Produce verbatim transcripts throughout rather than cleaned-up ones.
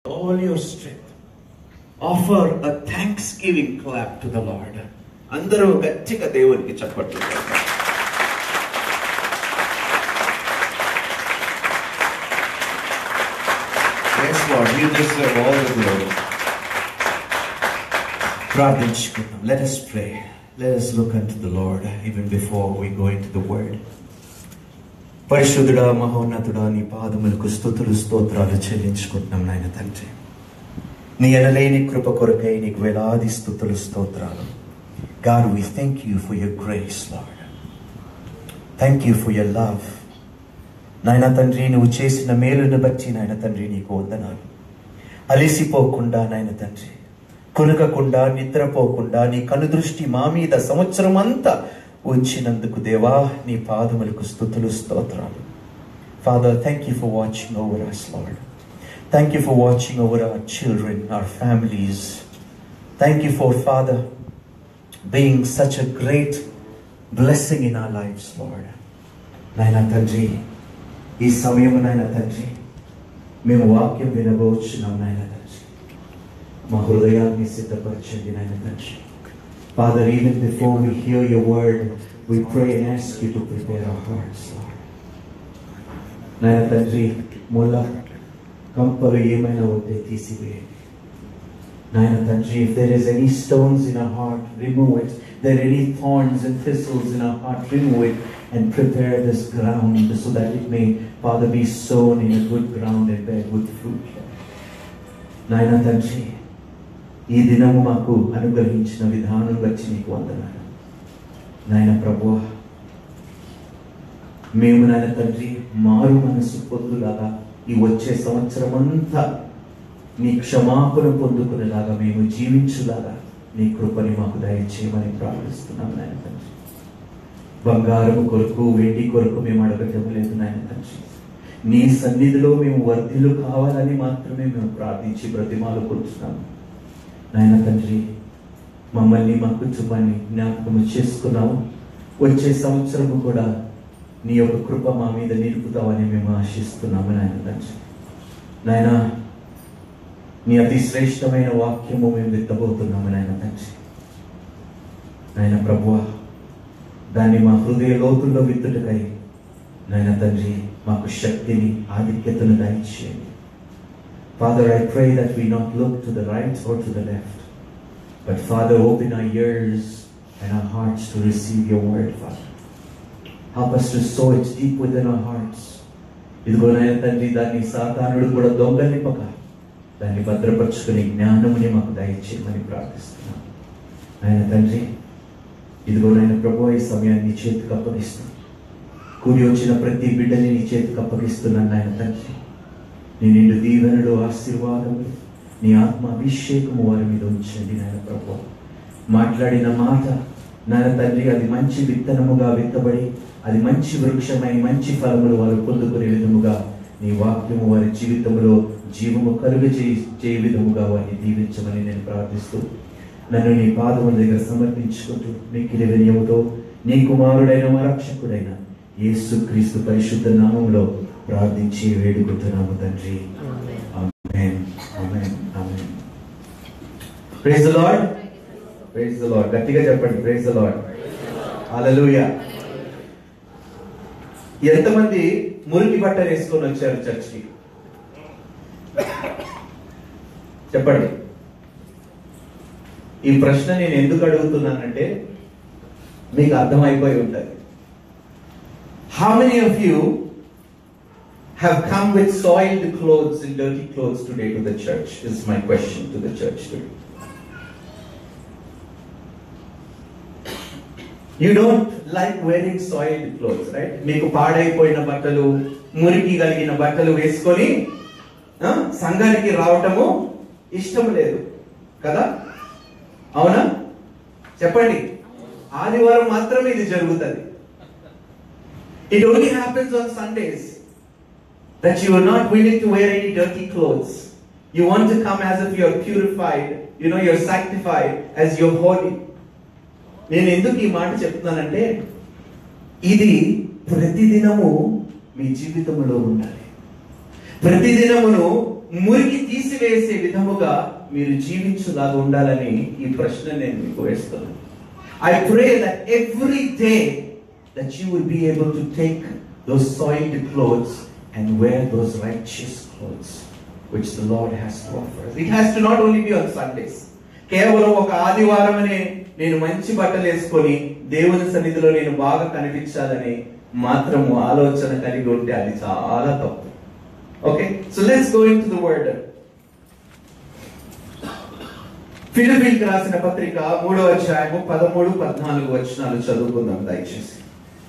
all your strength. Offer a thanksgiving clap to the Lord. అందరూ గట్టిగా దేవునికి చప్పట్లు. Yes, Lord, you deserve all the glory. ప్రార్థించుకుందాం. Let us pray. Let us look unto the Lord even before we go into the word. పరిశుద్ధుడా మహోన్నతుడా నీ పాదములకు స్తుతులు స్తోత్రాలు చెల్లించుకుంటున్నాం నాయన తండ్రి. నీ ఎనలేని కృప కొరకై నీకు వేలాది స్తుతులు స్తోత్రాలు. God, we thank you for your grace, Lord. Thank you for your love. నాయన తండ్రి నువ్వు చేసిన మేలును బట్టి నాయన తండ్రి నీకు వందనాలు. అలిసిపోకుండా నాయన తండ్రి, కొనకకుండా నిద్రపోకుండా నీ కనుదృష్టి మా మీద సంవత్సరం అంతా ఉంచినందుకు దేవా నీ పాదములకు స్తుతులు స్తోత్రాలు. Father, thank you for watching over us, Lord. Thank you for watching over our children, our families. Thank you for, Father, being such a great blessing in our lives, Lord. నాయన తండ్రి, ఈ సమయం నాయన తండ్రి మేము వాక్యం వినబోచున్నాం నాయన తండ్రి. మా హృదయాన్ని సిద్ధపరచండి నాయన తండ్రి. Father, even before we hear your word, we pray and ask you to prepare our hearts, Lord. నాయన తండ్రి, మూల కంపలు ఏమైనా ఉంటే తీసివేయండి నాయన తండ్రి. If there is any stones in our heart, remove it. If there are any thorns and thistles in our heart, remove it and prepare this ground so that it may, Father, be sown in a good ground and bear good fruit. నాయన తండ్రి, ఈ దినము మాకు అనుగ్రహించిన విధానం బట్టి నీకు వందనాలు నాయన ప్రభువా. మేము నాయన తండ్రి మారు మనసు పొందులాగా ఈ వచ్చే సంవత్సరం అంతా నీ క్షమాపణ పొందుకునేలాగా మేము జీవించులాగా నీ కృపని మాకు దయచేయమని ప్రార్థిస్తున్నాం నాయన తండ్రి. బంగారం కొరకు వెండి కొరకు మేము అడగటం లేదు నాయన తండ్రి. నీ సన్నిధిలో మేము వర్ధిల్లు కావాలని మాత్రమే మేము ప్రార్థించి బ్రతిమాలుకుంటున్నాము నాయన తండ్రి. మమ్మల్ని మా కుటుంబాన్ని జ్ఞాపకం చేసుకున్నాము. వచ్చే సంవత్సరము కూడా నీ యొక్క కృప మా మీద నిలుపుతావని మేము ఆశిస్తున్నాము నాయన తండ్రి. నాయన నీ అతి శ్రేష్టమైన వాక్యము మేము విత్తబోతున్నాము నాయన తండ్రి. నాయన ప్రభువా, దాన్ని మా హృదయ లోతుల్లో విత్తుటకై నాయన తండ్రి మాకు శక్తిని ఆధిక్యతను దయచేయండి. Father, I pray that we not look to the right or to the left, but Father, open our ears and our hearts to receive your word, Father. Help us to sow it deep within our hearts. ఇదిగో నాయన తండ్రి, దాన్ని సాతానుడు కూడా దొంగలింపక దాన్ని భద్రపరుచుకునే జ్ఞానముని మాకు దయచేయమని ప్రార్థిస్తున్నాం నాయన తండ్రి. ఇదిగో నాయన ప్రభువా, ఈ సమయాన్ని నీ చేతికి అప్పగిస్తున్నాం. కూడి వచ్చిన ప్రతి బిడ్డని నీ చేతికి అప్పగిస్తున్నాను నాయన తండ్రి. నీ నిండు దీవెనలు, ఆశీర్వాదములు, నీ ఆత్మ అభిషేకము వారి మీద ఉంచండి నాయన ప్రభువా. మాట్లాడిన మాట నాయన తండ్రి అది మంచి విత్తనముగా విత్తబడి అది మంచి వృక్షమై మంచి ఫలములు వారు పొందుకునే విధముగా నీ వాక్యము వారి జీవితంలో జీవము కలుగ చేయ విధముగా వారిని దీవించమని నేను ప్రార్థిస్తూ నన్ను నీ పాదముల దగ్గర సమర్పించుకుంటూ మిక్కిలి వినయముతో నీ కుమారుడైన మా రక్షకుడైన యేసుక్రీస్తు పరిశుద్ధ నామములో ప్రార్థించి వేడుకుంటున్నాము తండ్రి. Amen, amen, amen. Praise the lord, praise the lord. గట్టిగా చెప్పండి, ప్రైజ్ ది లార్డ్. హల్లెలూయా. ఎంతమంది మురికి బట్టలు వేసుకొని వచ్చారు చర్చికి? చెప్పండి. ఈ ప్రశ్న నేను ఎందుకు అడుగుతున్నానంటే మీకు అర్థమైపోయి ఉంటుంది. How many of you have come with soiled clothes and dirty clothes today to the church? This is my question to the church today. You don't like wearing soiled clothes, right? మీకు పాడైపోయిన బట్టలు, మురికి కలిగిన బట్టలు వేసుకొని సంఘానికి రావటము ఇష్టం లేదు కదా? అవునా? చెప్పండి. ఆదివారం మాత్రమే ఇది జరుగుతుంది. It only happens on Sundays that you are not willing to wear any dirty clothes. You want to come as if you are purified, you know, you are sanctified, as you are holy. నేను ఎందుకు ఈ మాట చెప్తున్నానంటే ఇది ప్రతిదినము మీ జీవితంలో ఉండాలి. ప్రతిదినమును మురికి తీసివేసే విధముగా మీరు జీవించులాగా ఉండాలని ఈ ప్రశ్న నేను మీకు వేస్తున్నాను. I pray that every day that you will be able to take those soiled clothes and wear those righteous clothes which the Lord has to offer. It has to not only be on Sundays. కేవలం ఒక ఆదివారమనే నేను మంచి బట్టలు వేసుకొని దేవుని సన్నిధిలో నేను బాగా కనిపించాలని మాత్రము ఆలోచన కలిగి ఉంటే అది చాలా తప్పు. Okay, so let's go into the word. ఫిలిప్పీయులకు రాసిన పత్రిక మూడవ అధ్యాయము పదమూడు పద్నాలుగు వచనాలు చదువుకుందాం దయచేసి.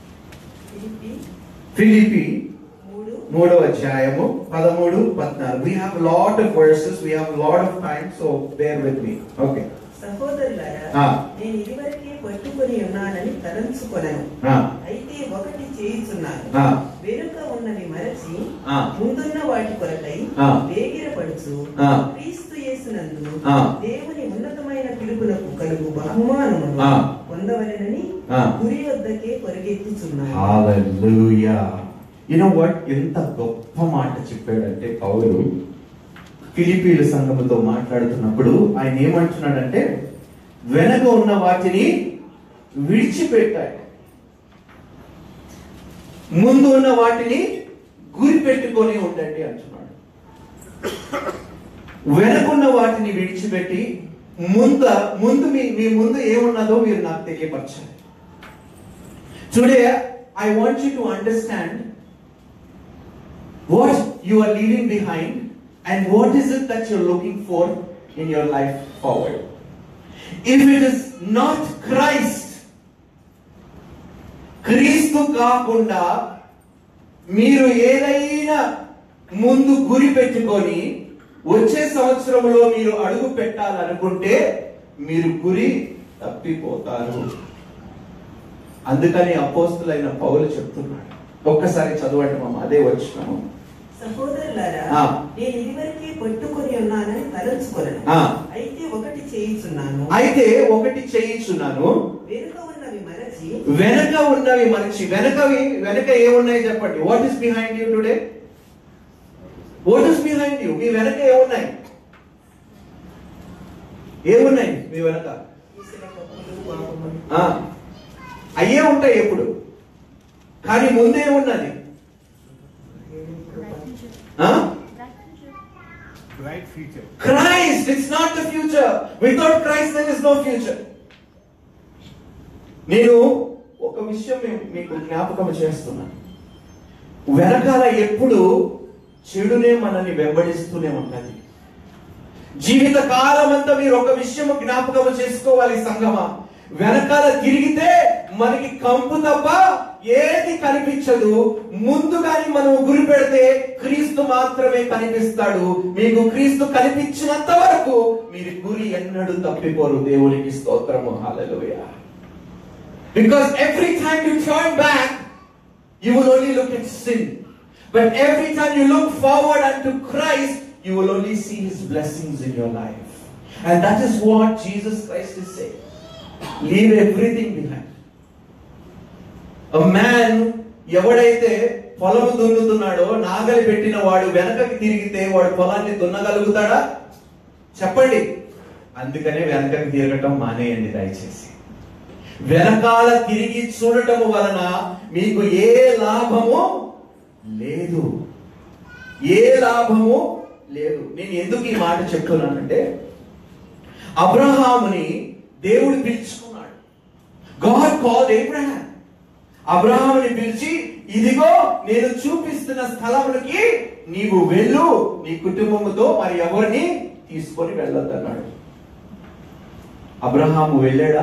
ఫిలిప్పీ మూడవ అధ్యాయము పదమూడు పద్నాలుగు. We have a lot of verses, we have a lot of time, so bear with me. Okay. సహోదరులారా, నేను ఇదివరకే పట్టుకొని ఉన్నానని తలంచుకొనను. అయితే ఒకటి చేయుచున్నాను, వెనుక ఉన్నవి మరచి ముందున్న వాటి కొరకై వేగిరపడుచు క్రీస్తు యేసునందు దేవుని ఉన్నతమైన పిలుపునకు కలుగు బహుమానమును పొందవలెనని గురి వద్దకే పరిగెత్తుచున్నాను. హల్లెలూయా. You know what? ఎంత గొప్ప మాట చెప్పాడంటే పౌలు ఫిలిప్పీల సంఘముతో మాట్లాడుతున్నప్పుడు ఆయన ఏమంటున్నాడంటే వెనక ఉన్న వాటిని విడిచిపెట్టాడు, ముందు ఉన్న వాటిని గురి పెట్టుకొని ఉండండి అంటున్నాడు. వెనకున్న వాటిని విడిచిపెట్టి ముందు ముందు మీ మీ ముందు ఏమున్నదో మీరు నాకు తెలియపరచాలి. Today I want you to understand what you are leaving behind and what is it that you're looking for in your life forward. If it is not Christ, క్రీస్తు కాకుండా మీరు ఏదైనా ముందు గురి పెట్టుకొని వచ్చే సంవత్సరంలో మీరు అడుగు పెట్టాలనుకుంటే మీరు గురి తప్పిపోతారు. అందుకని అపోస్తులైన పౌలు చెప్తున్నాడు. ఒక్కసారి చదవండి మామ, అదే వచ్చినాము. సహోదరులారా, నేను ఇదివరకే పట్టుకొని ఉన్నానని తలంచుకొనను. అయితే ఒకటి చేయుచున్నాను, అయితే ఒకటి చేయుచున్నాను వెనుక ఉన్నవి మరచి వెనక ఉన్నవి మరచి వెనకవి వెనక ఏమున్నాయి చెప్పండి. What is behind you today? What is behind you? మీ వెనక ఏమున్నాయి? ఏమున్నాయి మీ వెనక? అయ్యే ఉంటాయి ఎప్పుడు, కానీ ముందే ఉన్నది bright future. Christ. It's not the future. Without Christ there is no future. నేను ఒక విషయం మీకు జ్ఞాపకం చేస్తున్నాను. వెనకాల ఎప్పుడు చెడునే మనల్ని వెంబడిస్తూనే ఉంటది. జీవిత కాలం అంతా మీరు ఒక విషయం జ్ఞాపకం చేసుకోవాలి సంగమా. వెనకాల తిరిగితే మనకి కంపు తప్ప ఏది కనిపించదు. ముందు కానీ మనం గురి పెడితే క్రీస్తు మాత్రమే కనిపిస్తాడు. మీకు క్రీస్తు కనిపించినంత వరకు మీరు గురి ఎన్నడూ తప్పిపోరు. దేవునికి స్తోత్రము. హల్లెలూయా. Because every time you turn back, you will only look at sin. But every time you look forward unto Christ, you will only see His blessings in your life. And that is what Jesus Christ is saying. Leave everything behind. A man ఎవడైతే పొలము దున్నుతున్నాడో నాగలి పెట్టిన వాడు వెనకకి తిరిగితే వాడు పొలాన్ని దున్నగలుగుతాడా చెప్పండి. అందుకనే వెనకకి తిరగటం మానేయండి దయచేసి. వెనకాల తిరిగి చూడటం వలన మీకు ఏ లాభము లేదు, ఏ లాభము లేదు. నేను ఎందుకు ఈ మాట చెప్తున్నానంటే అబ్రహాముని దేవుడు పిలుచుకున్నాడు. God called Abraham. అబ్రహాముని పిలిచి ఇదిగో నేను చూపిస్తున్న స్థలమునికి నీవు వెళ్ళు, నీ కుటుంబముతో మరి ఎవరిని తీసుకొని వెళ్ళొద్దన్నాడు. అబ్రహాము వెళ్ళాడా?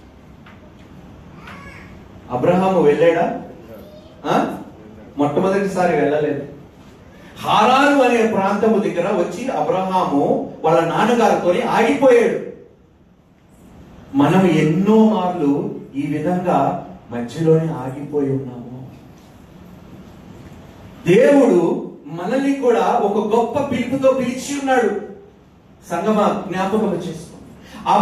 అబ్రహాము వెళ్ళాడా? మొట్టమొదటిసారి వెళ్ళలేదు. హారాను అనే ప్రాంతము దగ్గర వచ్చి అబ్రహాము వాళ్ళ నాన్నగారితో ఆగిపోయాడు. మనం ఎన్నో మార్లు ఈ విధంగా మధ్యలోనే ఆగిపోయి ఉన్నాము. దేవుడు మనల్ని కూడా ఒక గొప్ప పిలుపుతో పిలిచి ఉన్నాడు. సంగమా జ్ఞాపకం చేసుకో.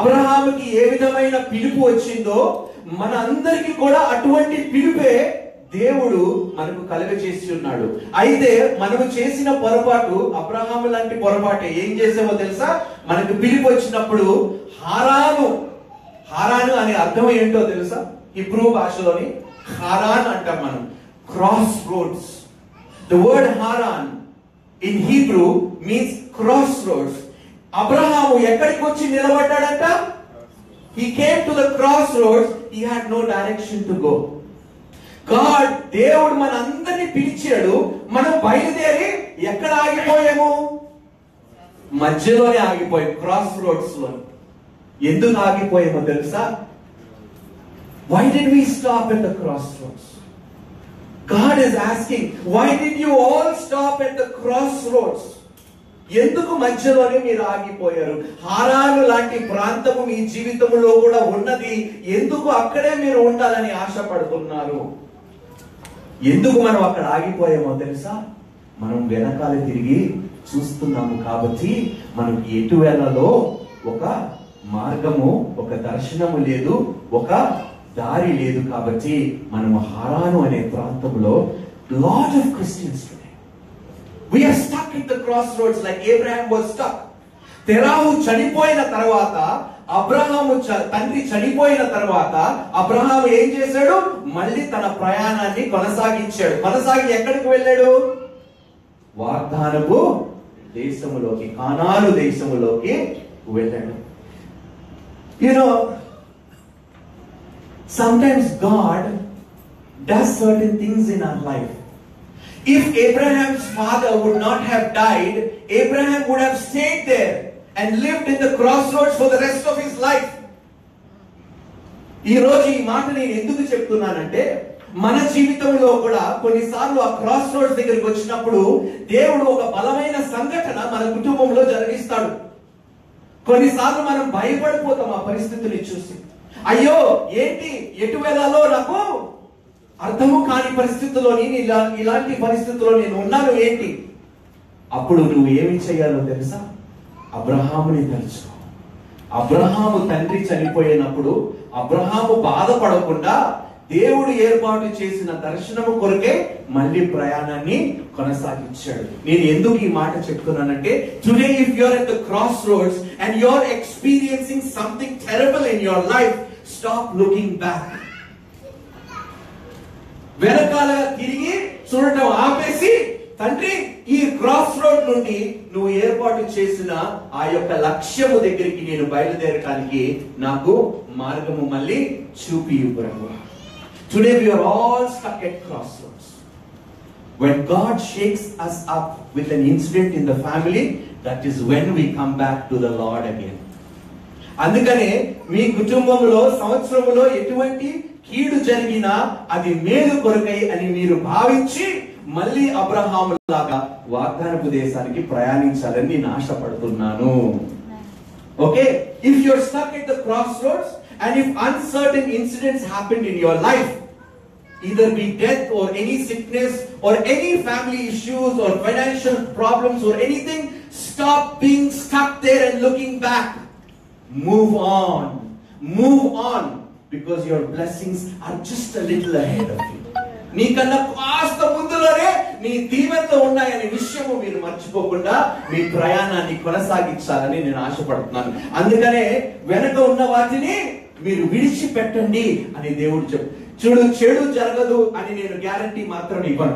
అబ్రహాముకి ఏ విధమైన పిలుపు వచ్చిందో మన అందరికీ కూడా అటువంటి పిలుపే దేవుడు మనకు కలుగజేసి ఉన్నాడు. అయితే మనము చేసిన పొరపాటు అబ్రహాము లాంటి పొరపాటే. ఏం చేసామో తెలుసా? మనకు పిలుపు వచ్చినప్పుడు హారాను హారాను అనే అర్థం ఏంటో తెలుసా? హిబ్రూ భాషలోని హారాన్ అంటాం మనం. Cross roads. The word Haran in Hebrew means cross roads. Abraham ఎక్కడికి వచ్చి నిలబడ్డాడంట? He came to the crossroads. He had no direction to go. God, దేవుడు మన అందరినీ పిలిచాడు. మనం బయలుదేరి ఎక్కడ ఆగిపోయాము? మధ్యలోనే ఆగిపోయాం, క్రాస్ రోడ్స్ లో. ఎందుకు ఆగిపోయామో తెలుసా? Why did we stop at the crossroads? God is asking, why did you all stop at the crossroads? ఎందుకు మధ్యలోనే మీరు ఆగిపోయారు? హారాను లాంటి ప్రాంతము మీ జీవితంలో కూడా ఉన్నది. ఎందుకు అక్కడే మీరు ఉండాలని ఆశపడుతున్నారు? ఎందుకు మనం అక్కడ ఆగిపోయామో తెలుసా? మనం వెనకాల తిరిగి చూస్తున్నాము కాబట్టి మనకి ఎటు వెళ్ళాలో ఒక మార్గము, ఒక దర్శనము లేదు, ఒక దారి లేదు. కాబట్టి మనము హారాను అనే ప్రాంతంలో lot of Christians we are stuck at the crossroads like Abraham was stuck. Terah చనిపోయిన తర్వాత, అబ్రహాము తండ్రి చనిపోయిన తర్వాత అబ్రహాము ఏం చేశాడు? మళ్ళీ తన ప్రయాణాన్ని కొనసాగించాడు. కొనసాగి ఎక్కడికి వెళ్ళాడు? వాగ్దానపు దేశములోకి, కానాను దేశములోకి వెళ్ళాడు. You know, sometimes God does certain things in our life. If Abraham's father would not have died, Abraham would have stayed there and lived in the crossroads for the rest of his life. ఈ రోజు ఈ మాట నేను ఎందుకు చెప్తున్నానంటే, మన జీవితంలో కూడా కొన్నిసార్లు ఆ క్రాస్ రోడ్స్ దగ్గరికి వచ్చినప్పుడు దేవుడు ఒక బలమైన సంఘటన మన కుటుంబంలో జరిగిస్తాడు. కొన్నిసార్లు మనం భయపడిపోతాం ఆ పరిస్థితుల్ని చూసి. అయ్యో ఏంటి, ఎటు వెళ్ళాలో నాకు అర్థము కాని పరిస్థితుల్లో, నేను ఇలా ఇలాంటి పరిస్థితుల్లో నేను ఉన్నాను ఏంటి? అప్పుడు నువ్వు ఏమి చేయాలో తెలుసా? అబ్రహాముని తలుచుకో. అబ్రహాము తండ్రి చనిపోయినప్పుడు అబ్రహాము బాధపడకుండా దేవుడు ఏర్పాటు చేసిన దర్శనము కొరకే మళ్ళీ ప్రయాణాన్ని కొనసాగించాడు. నేను ఎందుకు ఈ మాట చెప్తున్నానంటే, today if you are at the cross roads and you are experiencing something terrible in your life, stop looking back. వెనకాల తిరిగి చూడటం ఆపేసి, తండ్రి ఈ క్రాస్ రోడ్ నుండి నువ్వు ఏర్పాటు చేసిన ఆ యొక్క లక్ష్యము దగ్గరికి నేను బయలుదేరడానికి నాకు మార్గము మళ్ళీ చూపి ప్రభువా. Today we are all stuck at crossroads. When God shakes us up with an incident in the family, that is when we come back to the Lord again. అందుకనే మీ కుటుంబంలో సంవత్సరంలో ఎటువంటి కీడు జరిగినా అది మేలు కొరకై అని మీరు భావించి మళ్ళీ అబ్రహాము లాగా వాగ్దానపు దేశానికి ప్రయాణించాలని నేను ఆశపడుతున్నాను. Okay, if you are stuck at the cross roads and if uncertain incidents happened in your life, either be death or any sickness or any family issues or financial problems or anything, stop being stuck there and looking back. Move on. Move on, because your blessings are just a little ahead of you. నీకన్నా కాస్త ముందులోనే నీ దీవెనలు ఉన్నాయనే విషయము మీరు మర్చిపోకుండా మీ ప్రయాణాన్ని కొనసాగించాలని నేను ఆశపడుతున్నాను. అందుకనే వెనక ఉన్న వాటిని మీరు విడిచిపెట్టండి అని దేవుడు చెప్పు. చూడు, చెడు జరగదు అని నేను గ్యారంటీ మాత్రం ఇవ్వను.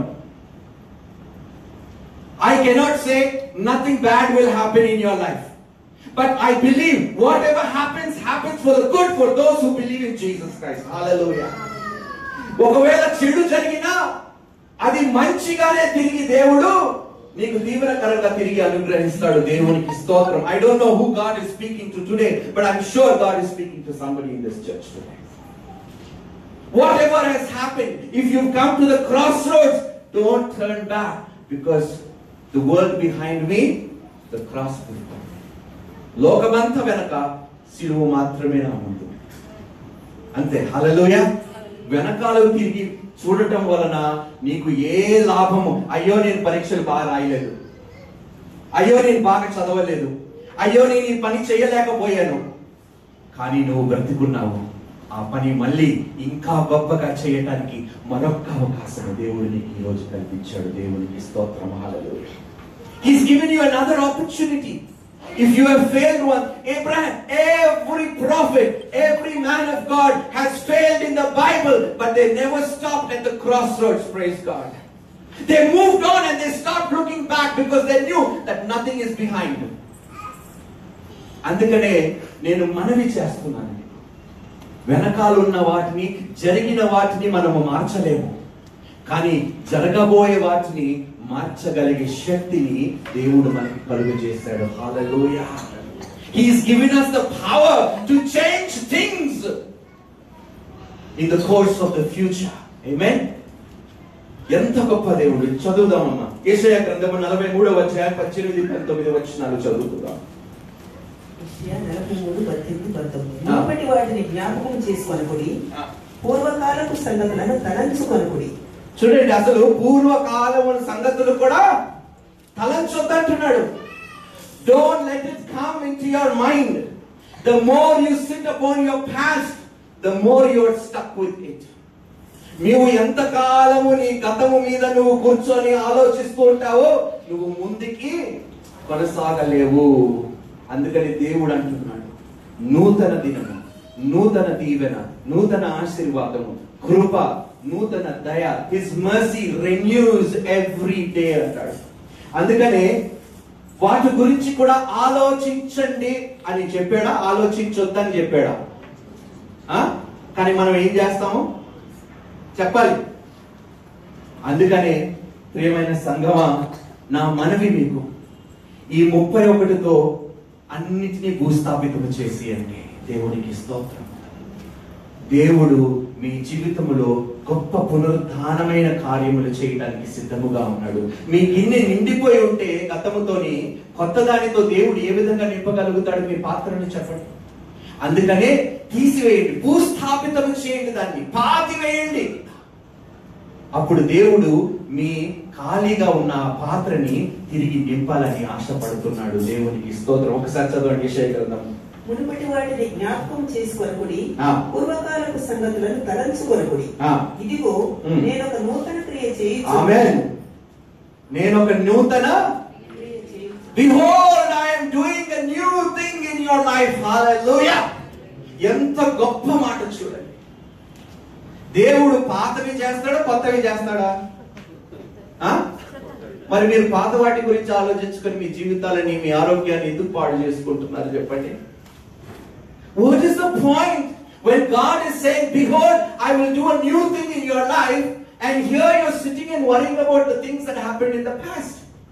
I cannot say nothing bad will happen in your life, but I believe whatever happens happens for the good for those who believe in Jesus Christ. Hallelujah. ఒకవేళ చెడు జరిగినా అది మంచిగానే తిరిగి దేవుడు నీకు దీవెనకరంగా తిరిగి అనుగ్రహిస్తాడు. దేవునికి స్తోత్రం. I don't know who God is speaking to today, but I'm sure God is speaking to somebody in this church today. Whatever has happened, if you've come to the crossroads, don't turn back, because the world behind me, the cross before me. లోకమంతా వెనక, సిలువ మాత్రమే నా ముందు. అంతే. హల్లెలూయా. వెనకాలకు తిరిగి చూడటం వలన నీకు ఏ లాభము? అయ్యో నేను పరీక్షలు బాగా రాయలేదు, అయ్యో నేను బాగా చదవలేదు, అయ్యో నేను ఈ పని చేయలేకపోయాను. కానీ నువ్వు బ్రతికున్నావు. ఆ పని మళ్ళీ ఇంకా గొప్పగా చేయటానికి మరొక అవకాశం దేవుడు నీకు ఈ రోజు కల్పించాడు. దేవునికి స్తోత్రం. హల్లెలూయా. He's given you another opportunity. If you have failed one, Abraham, every prophet, every man of God has failed in the Bible, but they never stopped at the crossroads. Praise God. They moved on and they stopped looking back because they knew that nothing is behind them. అందుకనే నేను మనవి చేస్తున్నాను, వెనకాలన్న వాటిని, జరిగిన వాటిని మనము మార్చలేము, కానీ జరగబోయే వాటిని మార్చగలిగే శక్తిని దేవుడు మనకి కలుగజేశాడు. హల్లెలూయా. He has given us the power to change things in the course of the future. Amen. ఎంత గొప్ప దేవుడు. చదువుదామమ్మా. యెషయా గ్రంథము నలభై మూడవ అధ్యాయం పద్దెనిమిది పంతొమ్మిది వచనాలు చదువుకుందాం. యెషయా నలభై మూడు పద్దెనిమిది పంతొమ్మిది. మునుపటి వాటిని జ్ఞాపకం చేసుకొనుడి, పూర్వకాలపు సంగతులను తలంచుకొనుడి. చూడండి, అసలు పూర్వకాలము సంగతులు కూడా తలంచొద్దంటున్నాడు. Don't let it come into your mind. The more you sit upon your past, the more you are stuck with it. నీవు ఎంత కాలము నీ గతము మీద నువ్వు కూర్చొని ఆలోచిస్తూ ఉంటావో నువ్వు ముందుకి కొనసాగలేవు. అందుకని దేవుడు అంటున్నాడు, నూతన దినము, నూతన దీవెన, నూతన ఆశీర్వాదము, కృప, నూతన దయ, His mercy renews every day అంటాడు. అందుకనే వాటి గురించి కూడా ఆలోచించండి అని చెప్పాడా, ఆలోచించొద్దని చెప్పాడా? కానీ మనం ఏం చేస్తాము చెప్పాలి. అందుకనే ప్రియమైన సంగమా, నా మనవి మీకు ఈ ముప్పై ఒకటితో అన్నిటినీ భూస్థాపితము చేసి అంటే దేవునికి స్తోత్రం. దేవుడు మీ జీవితంలో గొప్ప పునరుద్ధానమైన కార్యములు చేయడానికి సిద్ధముగా ఉన్నాడు. మీ గిన్నె నిండిపోయి ఉంటే గతముతోని కొత్త దానితో దేవుడు ఏ విధంగా నింపగలుగుతాడు? మీ పాత్రను చెప్పండి. అందుకనే తీసివేయండి, భూస్థాపితము చేయండి, దాన్ని పాతివేయండి. అప్పుడు దేవుడు మీ ఖాళీగా ఉన్న పాత్రని తిరిగి నింపాలని ఆశపడుతున్నాడు. దేవునికి స్తోత్రం. ఒకసారి చదవండి యెషయా గ్రంథం. మునుపటి వాటిని జ్ఞాపకం చేసుకొనుడి, పూర్వకాలపు సంగతులను తలంచుకొనుడి. ఇదిగో నేను ఒక నూతన క్రియ చేయుచున్నాను. ఆమేన్. నేను ఒక నూతన Behold, I am doing a new thing in your life. Hallelujah. ఎంత గొప్ప మాట చూడండి. దేవుడు పాతవి చేస్తాడా, కొత్తవి చేస్తాడా? మరి మీరు పాత వాటి గురించి ఆలోచించుకొని మీ జీవితాలని, మీ ఆరోగ్యాన్ని ఎందుకు పాడు చేసుకుంటున్నారు చెప్పండి? What is the point when God is saying, behold, I will do a new thing in your life, and here you're sitting and worrying about the things that happened in the past?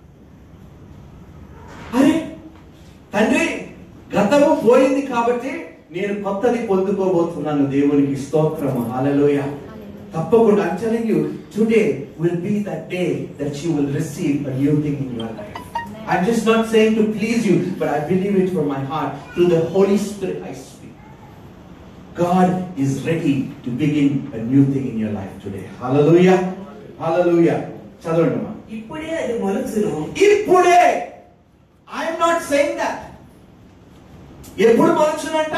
అరే తండ్రి, గతము పోయింది కాబట్టి నేను కొత్తది పొందుకోబోతున్నాను. దేవునికి స్తోత్రం. హల్లెలూయా. తప్పకుండా I'm telling you, today will be that day that you will receive a new thing in your life. I'm just not saying to please you, but I believe it from my heart. Through the Holy Spirit I speak. God is ready to begin a new thing in your life today. Hallelujah. Hallelujah. చదవండి అమ్మా. ఇప్పుడే అది మొలచును. ఇప్పుడే. I am not saying that. ఎప్పుడు మొలచునంట?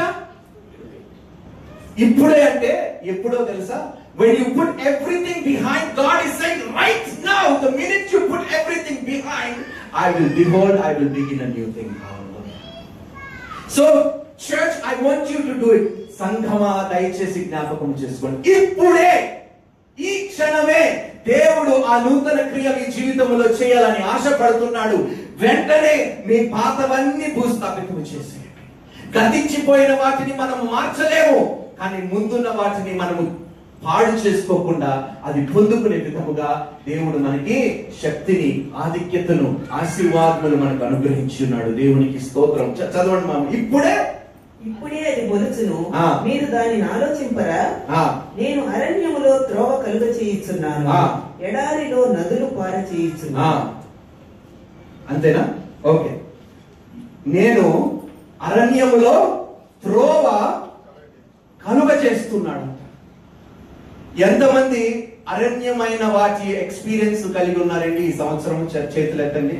ఇప్పుడే అంటే ఎప్పుడో తెలుసా? When you put everything behind, God is saying right now, the minute you put everything behind, I will behold, I will begin a new thing. So, church, I want you to do it. సంఘమా, దయచేసి జ్ఞాపకం చేసుకోండి. ఇప్పుడే, ఈ క్షణమే దేవుడు ఆ నూతన క్రియ మీ జీవితంలో చేయాలని ఆశపడుతున్నాడు. వెంటనే మీ పాతవన్నీ భూస్థాపితం చేసేయండి. గతించిపోయిన వాటిని మనం మార్చలేము, కానీ ముందున్న వాటిని మనము పాడు చేసుకోకుండా అది పొందుకునే విధముగా దేవుడు మనకి శక్తిని, ఆధిక్యతను, ఆశీర్వాదములు మనకు అనుగ్రహించి ఉన్నాడు. దేవునికి స్తోత్రం. చదవండి మామ. ఇప్పుడే ఇప్పుడే అది మొలచును, మీరు దానిని ఆలోచింపరా? నేను అరణ్యములో త్రోవ కలుగ చేయుచున్నాను, ఎడారిలో నదులు పార చేయుచున్నాను. అంతేనా? ఓకే. నేను అరణ్యములో త్రోవ కలుగ చేస్తున్నాడు. ఎంతమంది అరణ్యమైన వాటి ఎక్స్పీరియన్స్ కలిగి ఉన్నారండి ఈ సంవత్సరం? చేతులు ఎత్తండి,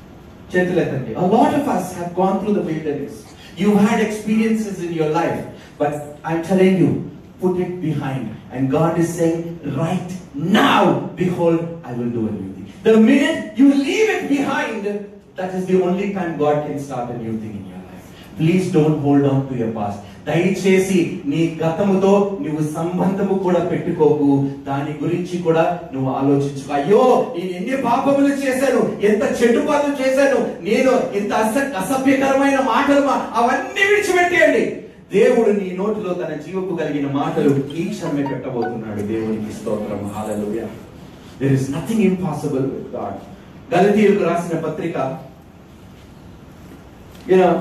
చేతులు ఎత్తండి. A lot of us have gone through the wilderness. You've had experiences in your life. But I'm telling you, put it behind. And God is saying, right now, behold, I will do a new thing. The minute you leave it behind, that is the only time God can start a new thing in your life. Please don't hold on to your past. దయచేసి నీ గతముతో నువ్వు సంబంధము కూడా పెట్టుకోకు. దాని గురించి కూడా నువ్వు ఆలోచించుకో. అయ్యో, నేను ఎన్ని పాపములు చేశాను, ఎంత చెడు పనులు చేశాను, నేను ఇంత అస అసభ్యకరమైన మాటలు, అవన్నీ విడిచిపెట్టేయండి. దేవుడు నీ నోటిలో తన జీవపు కలిగిన మాటలు ఈ క్షణమే పెట్టబోతున్నాడు. దేవునికి స్తోత్రం. హల్లెలూయా. There is nothing impossible with God. గలతీయులకు రాసిన పత్రిక, you know,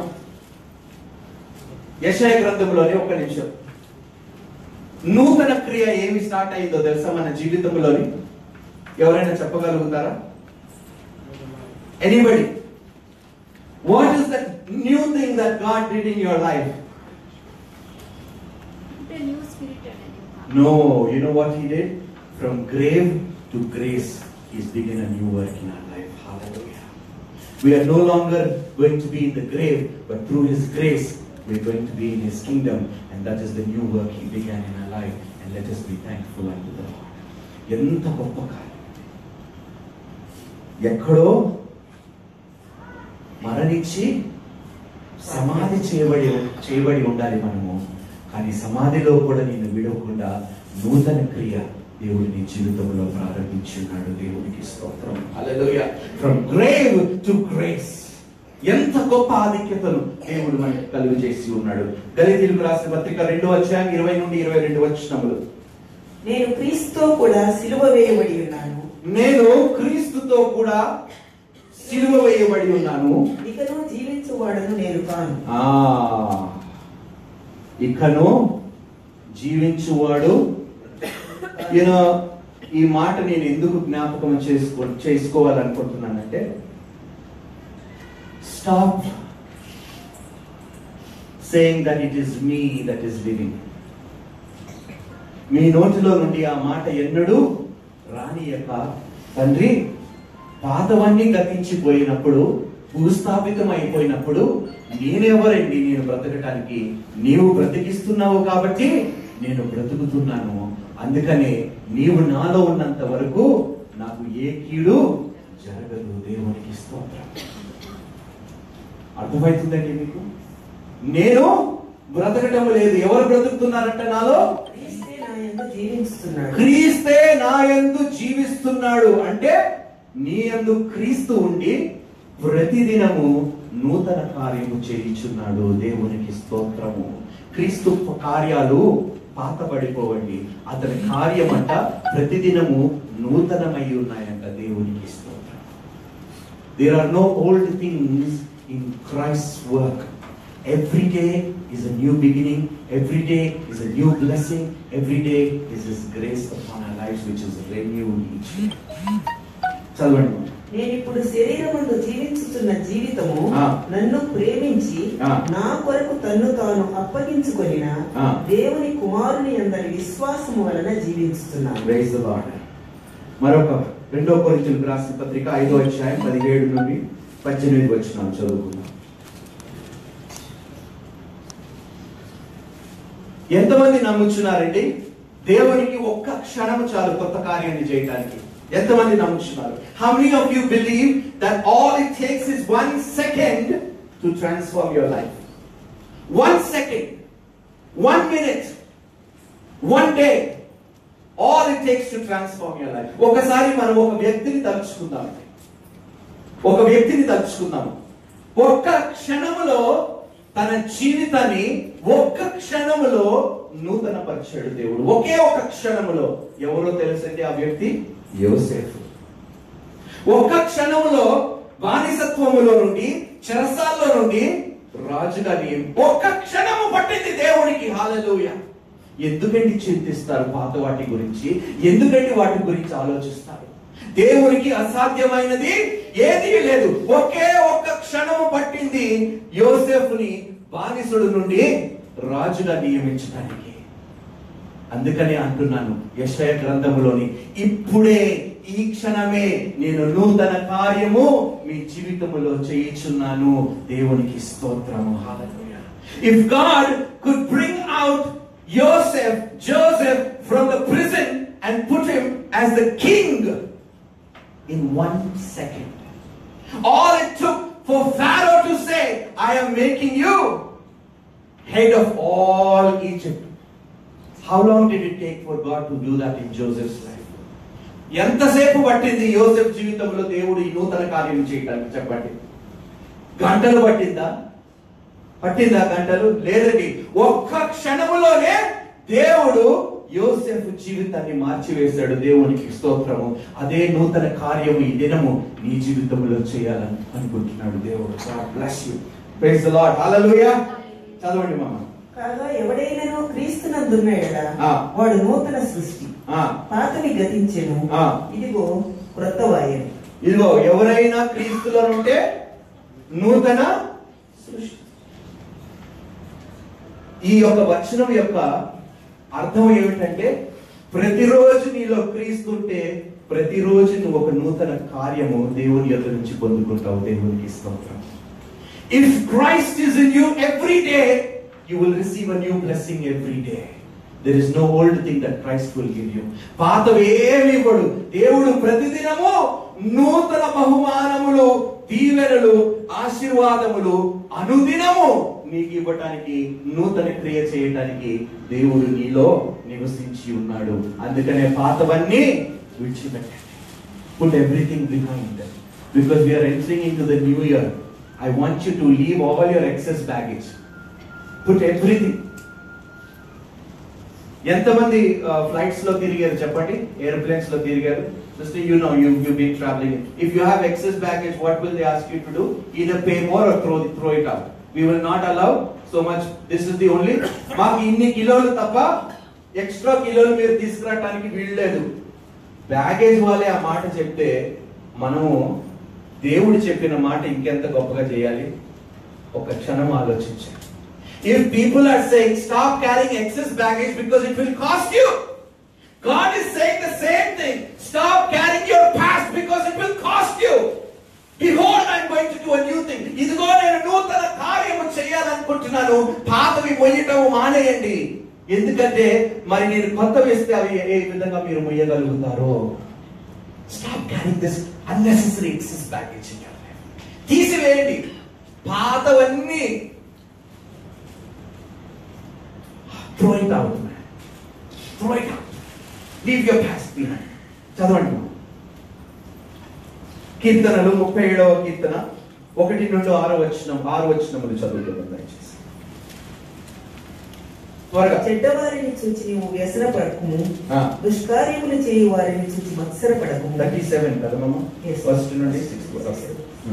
యెషయా గ్రంథంలోని ఒక నిమిషం, నూతన క్రియ ఏమి స్టార్ట్ అయిందో తెలుసా మన జీవితంలోని? ఎవరైనా చెప్పగలుగుతారా? Anybody? What is that new thing that God did in your life? The new spirit and a new heart. No, you know what he did? From grave to grace, he's begun a new work in our life. Hallelujah. We are no longer going to be in the grave, but through his grace, we're going to be in his kingdom, and that is the new work he began in our life. And let us be thankful unto the Lord. ఎంత గొప్ప కార్యం! ఎక్కడో మరణించి సమాధి చేయబడి చేయబడి ఉండాలి మనము. కానీ సమాధిలో కూడా నేను విడవకుండా నూతన క్రియ దేవుడు నీ జీవితంలో ప్రారంభించి ఉన్నాడు. దేవునికి స్తోత్రం. హల్లెలూయా. From grave to grace. ఎంత గొప్ప ఆధిక్యతను దేవుడు మనకు కలుగు చేసి ఉన్నాడు. గలతీయులకు రాసిన పత్రిక రెండో అధ్యాయం ఇరవై నుండి ఇరవై రెండు వచనములు. నేను క్రీస్తుతో కూడా సిలువ వేయబడి ఉన్నాను. నేను క్రీస్తుతో కూడా సిలువ వేయబడి ఉన్నాను. ఇకను జీవించువాడను నేను కాను. ఆ ఇకను జీవించువాడు. యూనో, ఈ మాట నేను ఎందుకు జ్ఞాపకం చేసుకో చేసుకోవాలనుకుంటున్నానంటే, stop saying that it is me that is living. మీ నోటిలో నుండి ఆ మాట ఎన్నడూ రానియక, తండ్రి, పాతవన్నీ గతించిపోయినప్పుడు, భూస్థాపితం అయిపోయినప్పుడు నేనెవరండి నేను బ్రతకటానికి? నీవు బ్రతికిస్తున్నావు కాబట్టి నేను బ్రతుకుతున్నాను. అందుకనే నీవు నాలో ఉన్నంత వరకు నాకు ఏ కీడు జరగదు. దేవునికి స్తోత్రం. అర్థమవుతుందండి మీకు? నేను బ్రతకటం లేదు. ఎవరు బ్రతుకుతున్నారంట నాలో? క్రీస్తే నా యందు జీవిస్తున్నాడు. క్రీస్తే నా యందు జీవిస్తున్నాడు అంటే నీ యందు క్రీస్తు ఉండి ప్రతిదినము నూతన కార్యము చేయించున్నాడు. దేవునికి స్తోత్రము. క్రీస్తు కార్యాలు పాతబడిపోవండి. అతని కార్యం అంట ప్రతిదినము నూతనమై ఉన్నాయంట. దేవునికి స్తోత్రం. There are no old things in Christ's work. Every day is a new beginning. Every day is a new blessing. Every day is His grace upon our lives, which is renewed each day. చదవండి. నేను ఇప్పుడు శరీరమందు జీవించుతున్న జీవితము ఆ. నన్ను ప్రేమించి ఆ. నా కొరకు తన్ను తాను అప్పగించుకొనిన ఆ. దేవుని కుమారుని అందరి విశ్వాసము వలన జీవించుతున్నాను. Praise the Lord. మరొక రెండో కొరింథీయులకు రాసిన పత్రిక ఐదో అధ్యాయం పదిహేడు నుండి పద్దెనిమిది వచనాలు చదువుకుందాం. ఎంతమంది నమ్ముచున్నారండి దేవునికి ఒక్క క్షణము చాలు కొత్త కార్యాన్ని చేయడానికి? ఎంతమంది నమ్ముచున్నారు? How many of you believe that all it takes is one second to transform your life? One second, one minute, one day, all it takes to transform your life. ఒకసారి మనం ఒక వ్యక్తిని తలుచుకుందాం. ఒక వ్యక్తిని తలుచుకుందాం. ఒక్క క్షణములో తన జీవితాన్ని ఒక్క క్షణములో నూతన పరిచాడు దేవుడు. ఒకే ఒక క్షణములో. ఎవరో తెలుసండి ఆ వ్యక్తి? యోసేపు. ఒక్క క్షణములో బానిసత్వములో నుండి, చెరసాల్లో నుండి రాజుగా ఒక్క క్షణము పట్టింది దేవునికి. హల్లెలూయా. ఎందుకండి చింతిస్తారు పాత వాటి గురించి? ఎందుకండి వాటి గురించి ఆలోచిస్తారు? దేవునికి అసాధ్యమైనది ఏదీ లేదు. ఒకే ఒక్క క్షణము పట్టింది యోసేపుని బానిసుడు నుండి రాజుగా నియమించడానికి. అందుకనే అంటున్నాను యెషయా గ్రంథములోని, ఇప్పుడే ఈ క్షణమే నేను నూతన కార్యము మీ జీవితములో చేయుచున్నాను. దేవునికి స్తోత్రము. హల్లెలూయా. If God could bring out Joseph, Joseph from the prison and put him as the king in one second. All it took for Pharaoh to say, I am making you head of all Egypt. How long did it take for God to do that in Joseph's life? ఎంతసేపు పట్టింది Yosef జీవితంలో దేవుడు ఈ నూతన కార్యం చేయడానికి చెప్పండి? గంటలు పట్టిందా? పట్టిందా గంటలు? లేదండి. ఒక్క క్షణములోనే దేవుడు యోసేఫ్ జీవితాన్ని మార్చివేశాడు. దేవునికి స్తోత్రము. అదే నూతన కార్యము ఈ దినము నీ జీవితంలో చేయాలని అనుకుంటున్నాడు దేవుడు. God bless you. Praise the Lord. Hallelujah. చదవండి మామ. కాగా ఎవడైనను క్రీస్తునందున్నాడట వాడు నూతన సృష్టి, పాతవి గతించెను, ఇదిగో క్రొత్తవాయెను. ఇదిగో ఎవరైనా క్రీస్తులో ఉంటే నూతన సృష్టి. ఈ యొక్క వచనం యొక్క అర్థం ఏమిటంటే ప్రతిరోజు నీలో క్రీస్తు ఉంటే ప్రతిరోజు నువ్వు ఒక నూతన కార్యము దేవుని యొద్ద నుంచి పొందుకుంటావు. దేవునికి స్తోత్రం. If Christ is in you every day, you will receive a new blessing every day. There is no old thing that Christ will give you. పాతవి ఏమీ ఇవ్వడు దేవుడు. ప్రతిదినము నూతన బహుమానములు, దీవెనలు, ఆశీర్వాదములు అనుదినము నీకు ఇవ్వటానికి, నూతన క్రియ చేయటానికి దేవుడు నీలో నివసించి ఉన్నాడు. అందుకనే పాతవన్నీ విడిచిపెట్టండి. Put everything behind them because we are entering into the new year. I want you to leave all your excess baggage. Put everything. ఎంతమంది ఫ్లైట్స్ లో తిరిగారు చెప్పండి? ఏరోప్లేన్స్ లో తిరిగారు? Just you know you you've been traveling. If you have excess baggage, what will they ask you to do? Either pay more or throw throw it out. We will not allow so much. This is the only. మాకు ఇన్ని కిలోలు తప్ప extra కిలోలు మీరు తీసుకురావడానికి వీల్లేదు. Baggage వాళ్ళే ఆ మాట చెప్తే మనము దేవుడు చెప్పిన మాట ఇంకెంత గొప్పగా చేయాలి? ఒక క్షణం ఆలోచించాలి. If people are saying stop carrying excess baggage because it will cost you, God is saying the same thing. Stop carrying your past because it will cost you. Behold, I am going to do a new thing. ఇదిగో నేను నూతన కార్యము చేయాలనుకుంటున్నాను. పాతవి మొయ్యటము మానేయండి. ఎందుకంటే మరి నేను కొత్త వేస్తే అవి ఏ విధంగా మీరు మొయ్యగలుగుతారో. Stop carrying this unnecessary excess baggage in your life. తీసివేయండి పాతవన్నీ. Throw it out, man. Throw it out. Leave your past behind. చదవండి. కీర్తనలు ముప్పై ఏడవ కీర్తన ఒకటి నుండి ఆరు వచనం ఆరు వచనములు చదువుతున్నాం దయచేసి. త్వరగా. చెడ్డవారిని చూచి నీవు వ్యసనపడకుము, దుష్కార్యములు చేయు వారిని చూచి మత్సరపడకుము. థర్టీ సెవెన్ కదా మమ్మ? ఫస్ట్ నుండి సిక్స్.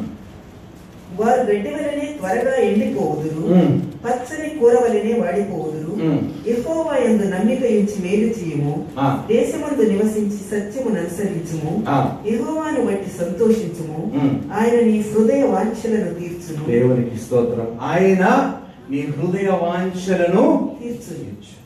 వారు గడ్డి వలనే త్వరగా ఎండిపోవుదురు, పచ్చని కూర వలనే వాడిపోవుదురు. యెహోవా యందు నమ్మిక ఉంచి మేలు చేయుము, దేశమందు నివసించి సత్యమును అనుసరించుము. యెహోవాను బట్టి సంతోషించుము, ఆయన నీ హృదయ వాంఛలను తీర్చును. దేవునికి స్తోత్రం. ఆయన నీ హృదయ వాంఛలను తీర్చును.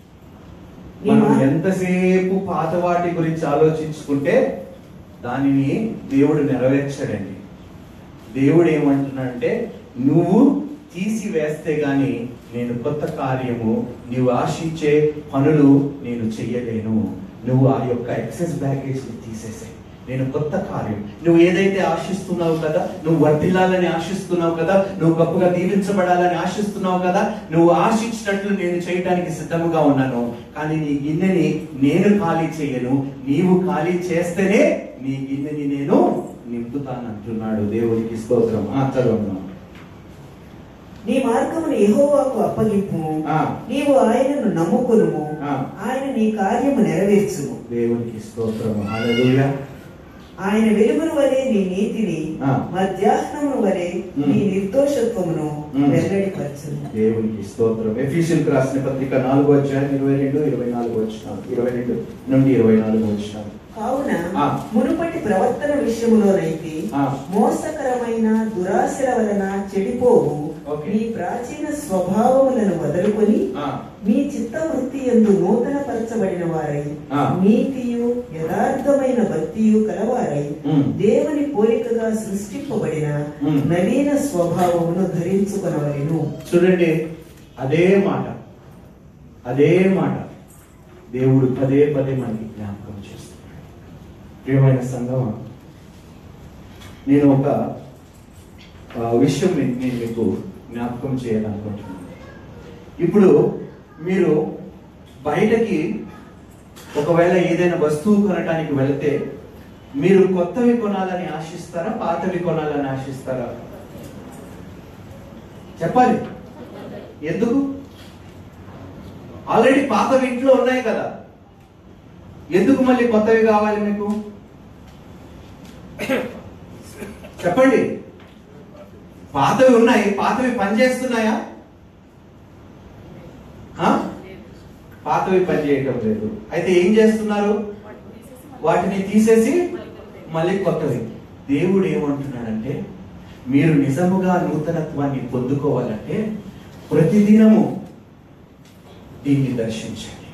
మనం ఎంతసేపు పాత వాటి గురించి ఆలోచించుకుంటే దానిని దేవుడు నెరవేర్చాడండి. దేవుడు ఏమంటున్నాడంటే నువ్వు తీసివేస్తే గాని నేను కొత్త కార్యము, నీవు ఆశించే పనులు నేను చెయ్యలేను. నువ్వు ఆ యొక్క ఎక్సెస్ బ్యాగేజ్ తీసేసే, నేను కొత్త కార్యం. నువ్వు ఏదైతే ఆశిస్తున్నావు కదా, నువ్వు వర్ధిల్లాలని ఆశిస్తున్నావు కదా, నువ్వు గొప్పగా దీవించబడాలని ఆశిస్తున్నావు కదా, నువ్వు ఆశించినట్లు నేను చేయడానికి సిద్ధముగా ఉన్నాను. కానీ నీ గిన్నెని నేను ఖాళీ చేయను, నీవు ఖాళీ చేస్తేనే నీ గిన్నెని నేను నింపుతాను అంటున్నాడు. దేవునికి స్తోత్రం. ఆ చదువు. నీ మార్గమును యెహోవాకు అప్పగింపు, నీవు ఆయనను నమ్ముకొనుము, ఆయన నీ కార్యము నెరవేర్చును. దేవునికి స్తోత్రం. హల్లెలూయా. ఆయన వెలుగును వలె నీ నీతిని, మధ్యాహ్నమును వలె నీ నిర్దోషత్వమును వెల్లడిపరచును. దేవునికి స్తోత్రం. ఎఫెసీయులకు రాసిన పత్రిక నాలుగో అధ్యాయం ఇరవై రెండు ఇరవై నాలుగు వచనాలు, ఇరవై రెండు నుండి ఇరవై నాలుగు వచనాలు. కావున మునుపటి ప్రవర్తన విషయములోనైతే మోసకరమైన దురాశల వలన చెడిపోవు మీ ప్రాచీన స్వభావములను వదులుకొని మీ చిత్తవృత్తి యందు నూతన పరచబడిన వారై నీతియు యథార్థమైన భక్తియు కలవారై దేవుని పోలికగా సృష్టింపబడిన నవీన స్వభావమును ధరించుకొనవలెను. చూడండి, అదే మాట అదే మాట దేవుడు పదే పదే మనకి జ్ఞాపకం చేస్తున్నాడు. ప్రియమైన సంగమా, నేను ఒక విషయం నేను మీకు జ్ఞాపకం చేయాలనుకుంటున్నాను. ఇప్పుడు మీరు బయటకి ఒకవేళ ఏదైనా వస్తువు కొనడానికి వెళితే మీరు కొత్తవి కొనాలని ఆశిస్తారా, పాతవి కొనాలని ఆశిస్తారా? చెప్పాలి. ఎందుకు? ఆల్రెడీ పాతవి ఇంట్లో ఉన్నాయి కదా, ఎందుకు మళ్ళీ కొత్తవి కావాలి మీకు? చెప్పండి. పాతవి ఉన్నాయి, పాతవి పనిచేస్తున్నాయా? పాతవి పనిచేయటం లేదు. అయితే ఏం చేస్తున్నారు? వాటిని తీసేసి మళ్ళీ కొత్తవి. దేవుడు ఏమంటున్నాడంటే, మీరు నిజముగా నూతనత్వాన్ని పొందుకోవాలంటే ప్రతిదినము దీన్ని దర్శించండి,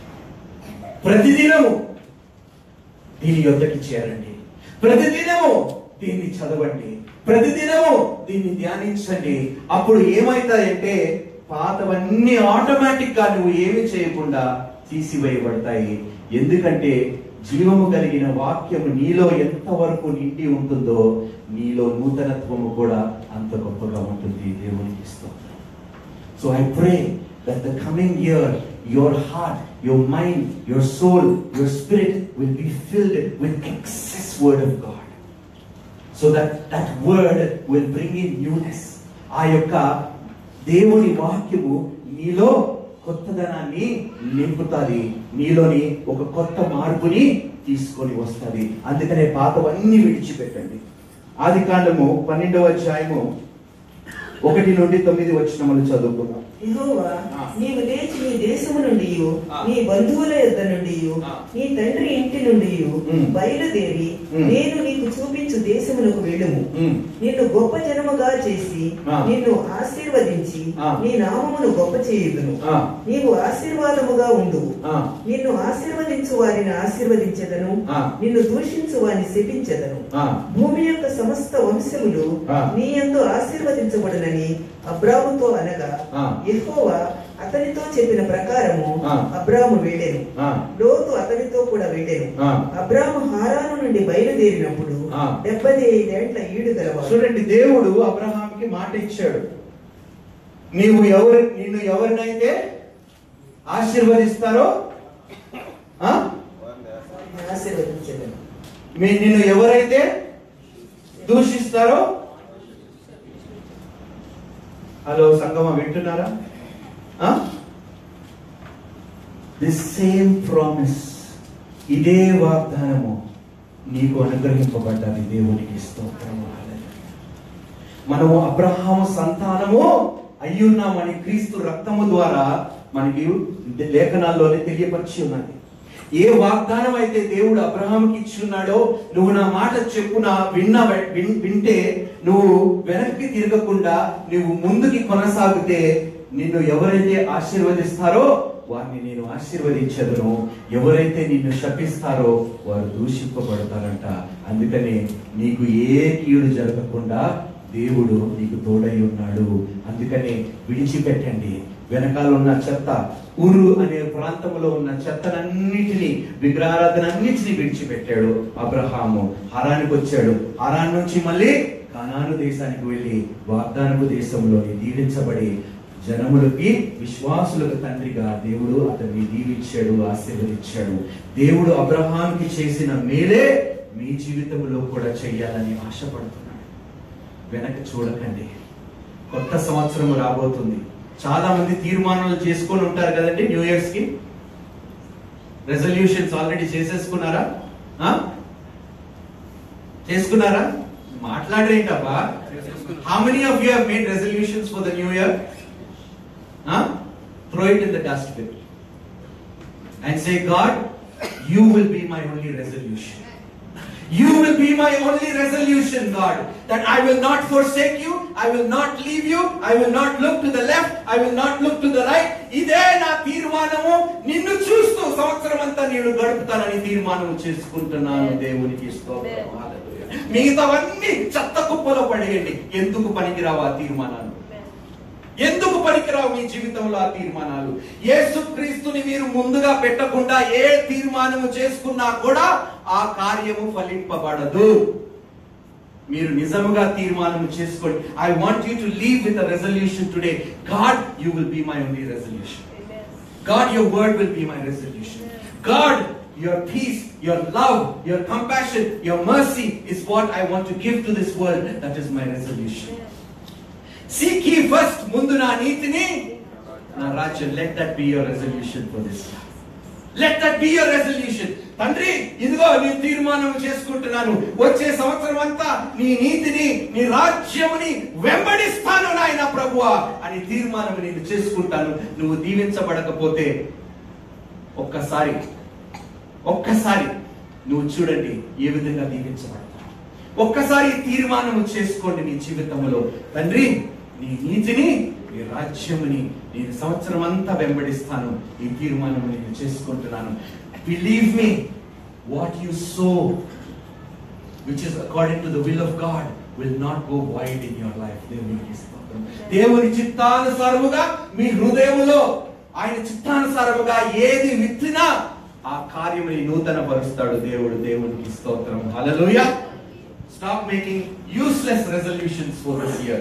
ప్రతిదినము దీని యొద్దకి చేరండి, ప్రతిదినము దీన్ని చదవండి, ప్రతిదినము దీన్ని ధ్యానించండి. అప్పుడు ఏమైతాయంటే పాతవన్నీ ఆటోమేటిక్ గా నువ్వు ఏమి చేయకుండా తీసివేయబడతాయి. ఎందుకంటే జీవము కలిగిన వాక్యము నీలో ఎంతవరకు నిండి ఉంటుందో నీలో నూతనత్వము కూడా అంత గొప్పగా ఉంటుంది. దేవునికి స్తోత్రం. So I pray that the coming year your heart, your mind, your soul, your spirit will be filled with excess word of God, so that that word will bring in newness. ఆ యొక్క దేవుని వాక్యము నీలో కొత్తదనాన్ని నింపుతుంది, నీలోని ఒక కొత్త మార్పుని తీసుకొని వస్తుంది. అందుకనే పాతవన్నీ విడిచిపెట్టండి. ఆది కాండము పన్నెండవ అధ్యాయము ఒకటి నుండి తొమ్మిది వచనములు చదువుకున్నాం. యెహోవా, నీవు లేచి నీ దేశము నుండి నీ బంధువుల యొద్ద నుండి నీ తండ్రి ఇంటి నుండి బయలుదేరి నేను నీకు చూపించు దేశమునకు వెళ్ళుము. నిన్ను గొప్ప జనముగా చేసి నిన్ను ఆశీర్వదించి నీ నామమును గొప్ప చేయుదును. నీవు ఆశీర్వాదముగా ఉండు. నిన్ను ఆశీర్వదించు వారిని ఆశీర్వదించెదను, నిన్ను దూషించు వారిని శపించెదను. భూమి యొక్క సమస్త వంశములు నీ యందు ఆశీర్వదించబడునని అబ్రాముతో అనగా యెహోవా అతనితో చెప్పిన ప్రకారము అబ్రాము వెళ్ళెను. లోతు అతనితో కూడా వెళ్ళెను. అబ్రాము హారాను నుండి బయలుదేరినప్పుడు డెబ్బై ఐదేండ్ల ఈడు గలవాడు. చూడండి, దేవుడు అబ్రహాంకి మాట ఇచ్చాడు, నీవు ఎవరు నిన్ను ఎవరినైతే ఆశీర్వదిస్తారో ఆశీర్వదించదు, మీ నిన్ను ఎవరైతే దూషిస్తారో. హలో సంగమ, వింటున్నారా? దిస్ సేమ్ ప్రామిస్, ఇదే వాగ్దానము నీకు అనుగ్రహింపబడ్డది. దేవునికి స్తోత్రము. మనము అబ్రహాము సంతానము అయ్యున్నామని క్రీస్తు రక్తము ద్వారా మనకి లేఖనాల్లోనే తెలియపరిచి ఉన్నది. ఏ వాగ్దానం అయితే దేవుడు అబ్రహాముకి ఇచ్చున్నాడో, నువ్వు నా మాట చెప్పున విన్న వింటే నువ్వు వెనక్కి తిరగకుండా నువ్వు ముందుకి కొనసాగితే నిన్ను ఎవరైతే ఆశీర్వదిస్తారో వారిని నేను ఆశీర్వదించదును, ఎవరైతే నిన్ను శపిస్తారో వారు దూషింపబడతారంట. అందుకనే నీకు ఏ కీడు జరగకుండా దేవుడు నీకు తోడై ఉన్నాడు. అందుకనే విడిచిపెట్టండి వెనకాల ఉన్న చెత్త. ఊరు అనే ప్రాంతంలో ఉన్న చెత్తనన్నిటిని, విగ్రహారాధనన్నిటిని విడిచిపెట్టాడు అబ్రహాము. హారానికి వచ్చాడు. హారాన్ నుంచి మళ్ళీ కానాను దేశానికి వెళ్ళి వాగ్దానపు దేశంలోని దీవించబడి జనములకి విశ్వాసులకు తండ్రిగా దేవుడు అతన్ని దీవించాడు, ఆశీర్వదించాడు. దేవుడు అబ్రహాంకి చేసిన మేలే మీ జీవితంలో కూడా చెయ్యాలని ఆశపడుతున్నాడు. వెనక్కి చూడకండి. కొత్త సంవత్సరం రాబోతుంది. చాలా మంది తీర్మానాలు చేసుకొని ఉంటారు కదండి. న్యూ ఇయర్స్ కి రెజల్యూషన్స్ ఆల్రెడీ చేసేసుకున్నారా? చేసుకున్నారా? మాట్లాడరేంటబ్బా? How many of you have made resolutions for the new year? Throw it in the dustbin and say, God, you will be my only resolution. You will be my only resolution, God, that I will not forsake you, I will not leave you, I will not look to the left, I will not look to the right. ఇదే నా తీర్మానము. నిన్ను చూస్తూ సంవత్సరం అంతా నేను గడుపుతానని తీర్మానం చేసుకుంటున్నాను. దేవునికి స్తోత్రం. హల్లెలూయా. మిగతావన్నీ చెత్త కుప్పలో పడేయండి. ఎందుకు పనికిరావు ఆ తీర్మానాలు? ఎందుకు పనికిరావు మీ జీవితంలో ఆ తీర్మానాలు? యేసుక్రీస్తుని మీరు ముందుగా పెట్టకుండా ఏ తీర్మానము చేసుకున్నా కూడా ఆ కార్యము ఫలింపబడదు. మీరు నిజముగా తీర్మానం చేసుకోండి. I want you to leave with a resolution today. God, you will be my only resolution. God, your word will be my resolution. God, your peace, your love, your compassion, your mercy is what I want to give to this world. That is my resolution. Seek ye first mundu na neetini na rajya. Let that be your resolution for this life. Let that be your resolution. తండ్రి, ఇదిగో నేను తీర్మానం చేసుకుంటున్నాను, వచ్చే సంవత్సరం అంతా నీ నీతిని, నీ రాజ్యముని వెంబడిస్తాను నాయన ప్రభువా అని తీర్మానం నేను చేసుకుంటాను. నువ్వు దీవించబడకపోతే ఒక్కసారి ఒక్కసారి నువ్వు చూడండి ఏ విధంగా దీవించబడతావు. ఒక్కసారి తీర్మానం చేసుకోండి మీ జీవితంలో. తండ్రి, నీ నీతిని, నీ రాజ్యముని నేను సంవత్సరం అంతా వెంబడిస్తాను. ఈ తీర్మానం నేను చేసుకుంటున్నాను. Believe me, what you sow, which is according to the will of God, will not go wide in your life. దేవుని చిత్తానుసారముగా మీ హృదయములో ఆయన చిత్తానుసారముగా ఏది విత్తినా ఆ కార్యముని నూతన పరుస్తాడు దేవుడు. దేవునికి స్తోత్రం. హల్లెలూయా. Stop making useless resolutions for this year.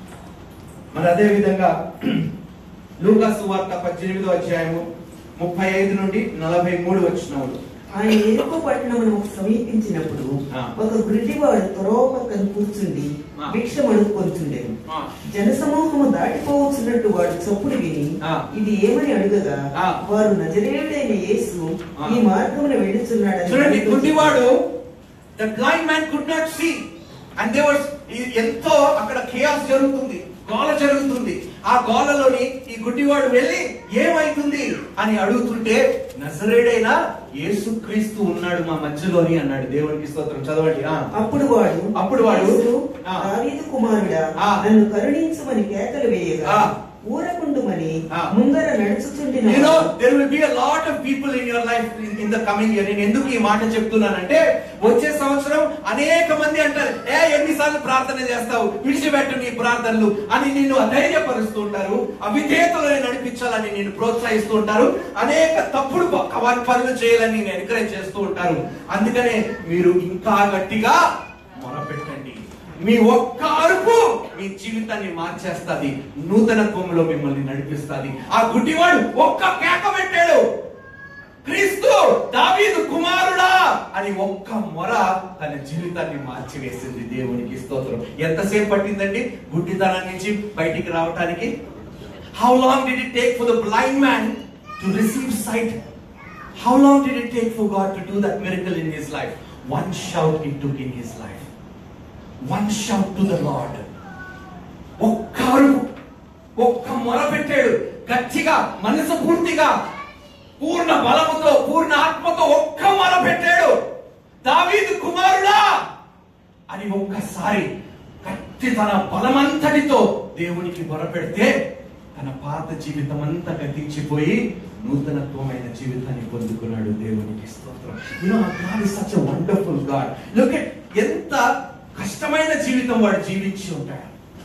మరి అదే విధంగా లూకా సువార్త పద్దెనిమిదో అధ్యాయము ముప్పై ఐదు నుండి నలభై మూడు వచనాలు. ఆయన ఎరుకో పట్టణమును సమీపించినప్పుడు ఒక గుడ్డివాడు త్రోవ పక్కన కూర్చుండి భిక్ష అడుక్కొంచుండెను. జనసమూహము దాటిపోవచ్చున్నట్టు వాడు చప్పుడు విని ఇది ఏమని అడుగగా వారు నజరేయుడైన యేసు ఈ మార్గమున వెళ్ళుచున్నాడని. చూడండి, గుడ్డివాడు, the blind man could not see, and there was ఎంతో అక్కడ chaos జరుగుతుంది, గోల జరుగుతుంది. ఆ గోలలోని ఈ గుడ్డివాడు వెళ్ళి ఏమైతుంది అని అడుగుతుంటే నజరేయుడైన యేసుక్రీస్తు ఉన్నాడు మా మధ్యలోని అన్నాడు. దేవునికి స్తోత్రం. చదవండి. అప్పుడు వాడు అప్పుడు వాడు దావీదు కుమారుడా, నన్ను కరుణించమని కేకలు వేయగా ఊరకుండుమని ముందర నడుచుచుండిన. You know, there will be a lot of people in your life in, in the coming year. నేను ఎందుకు ఈ మాట చెప్తున్నానంటే వచ్చే సంవత్సరం అనేక మంది అంటారు, ఏ ఎన్నిసార్లు ప్రార్థన చేస్తావు, విడిచిపెట్టు నీ ప్రార్థనలు అని నిన్ను అధైర్యపరుస్తూ ఉంటారు. అవిధేయతలను నడిపించాలని నేను ప్రోత్సహిస్తూ ఉంటారు. అనేక తప్పుడు పనులు చేయాలని నేను ఎంకరేజ్ చేస్తూ ఉంటారు. అందుకనే మీరు ఇంకా గట్టిగా మొరపెట్టండి. మీ ఒక్క అరుపు మీ జీవితాన్ని మార్చేస్తుంది, నూతనత్వంలో మిమ్మల్ని నడిపిస్తుంది. ఆ గుడ్డివాడు ఒక్క కేక పెట్టాడు, క్రీస్తు దావీదు కుమారుడా అని ఒక్క మొర తన జీవితాన్ని మార్చివేసింది. దేవునికి స్తోత్రం. ఎంతసేపు పట్టిందండి గుడ్డితనం నుంచి బయటికి రావటానికి? How long did it take for the blind man to receive sight? How long did it take for God to do that miracle in his life? One shout it took in his life. One shout to the Lord. ఒక్క అరుపు, ఒక్క మొర పెట్టాడు గట్టిగా, మనసు పూర్తిగా, పూర్ణ బలముతో, పూర్ణ ఆత్మతో ఒక్క మొర పెట్టాడు. దావీదు కుమారుడా అని ఒక్కసారి గట్టి తన బలమంతటితో దేవునికి మొర పెడితే తన పాత జీవితం అంతా గతించిపోయి నూతనత్వమైన జీవితాన్ని పొందుకున్నాడు. దేవునికి స్తోత్రం. You know, God is such a wonderful God. Look at ఎంత కష్టమైన జీవితం వాడు జీవించి ఉంటాడు,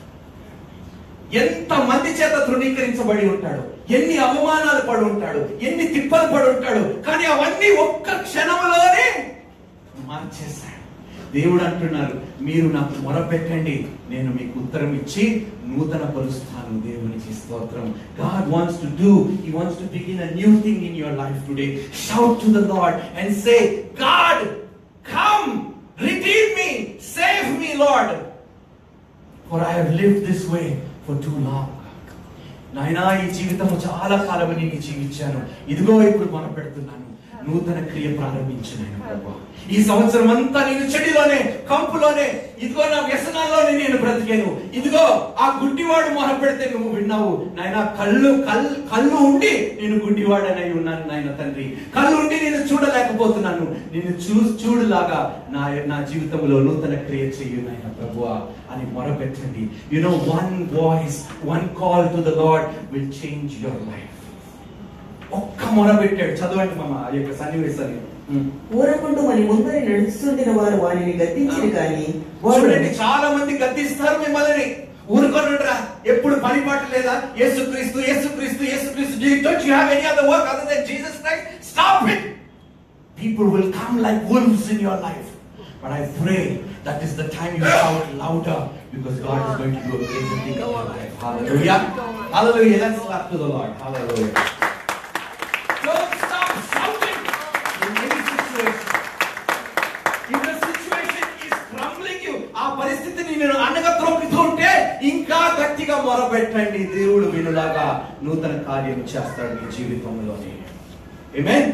ఎంత మంది చేత తృణీకరించబడి ఉంటాడు, ఎన్ని అవమానాలు పడి ఉంటాడు, ఎన్ని తిప్పలు పడి ఉంటాడు. కానీ అవన్నీ ఒక్క క్షణంలోనే మార్చేశాడు. దేవుడు అంటున్నారు, మీరు నాకు మొరపెట్టండి, నేను మీకు ఉత్తరం ఇచ్చి నూతన పరుస్తాను. దేవునికి స్తోత్రం. God wants to do, He wants to begin a new thing in your life today. Shout to the Lord and say, God, come, redeem me, save me, Lord, for I have lived this way for too long. నాయనా, ఈ జీవితము చాలా కాలం నేను జీవించాను, ఇదిగో ఇప్పుడు మొరపెడుతున్నాను, నూతన క్రియ ప్రారంభించిన ప్రభువా. ఈ సంవత్సరం అంతా నేను చెడిలోనే, కంపులోనే, ఇదిగో నా వ్యసనాల్లోనే నేను బ్రతికాను. ఇదిగో ఆ గుడ్డివాడు మొరపెడితే నువ్వు విన్నావు నాయన. కళ్ళు కళ్ళు కళ్ళు ఉండి నేను గుడ్డివాడనై ఉన్నాను నాయన తండ్రి. కళ్ళు ఉండి నేను చూడలేకపోతున్నాను, నేను చూ చూడులాగా నా నా జీవితంలో నూతన క్రియ చెయ్యు నాయన ప్రభువా అని మొరపెట్టండి. You know, one voice, one call to the Lord will change your life. ఒక్క మొర పెట్టాడు. చదవండి మామ ఆ యొక్క సన్నివేశాన్ని. ఊరకుంటూ మరి ముందరి నడుస్తుండిన వారు వారిని గద్దించిరి కానీ. చూడండి, చాలా మంది గద్దిస్తారు మిమ్మల్ని. ఊరుకొనుండ్రా, ఎప్పుడు పనిపాటు లేదా? యేసుక్రీస్తు యేసుక్రీస్తు యేసుక్రీస్తు. Don't you have any other work other than Jesus Christ? Stop it. People will come like wolves in your life. But I pray that is the time you shout louder, because God is going to do a great thing in your life. Hallelujah. Hallelujah. Let's clap to the Lord. Hallelujah. Don't stop shouting in any situation. If the situation is crumbling you, ఆ పరిస్థితిని నేను అనగా త్రొక్కుతుంటే ఇంకా గట్టిగా మొరపెట్టండి. దేవుడు వినులాగా నూతన కార్యం చేస్తాడు మీ జీవితంలోని. ఆమేన్.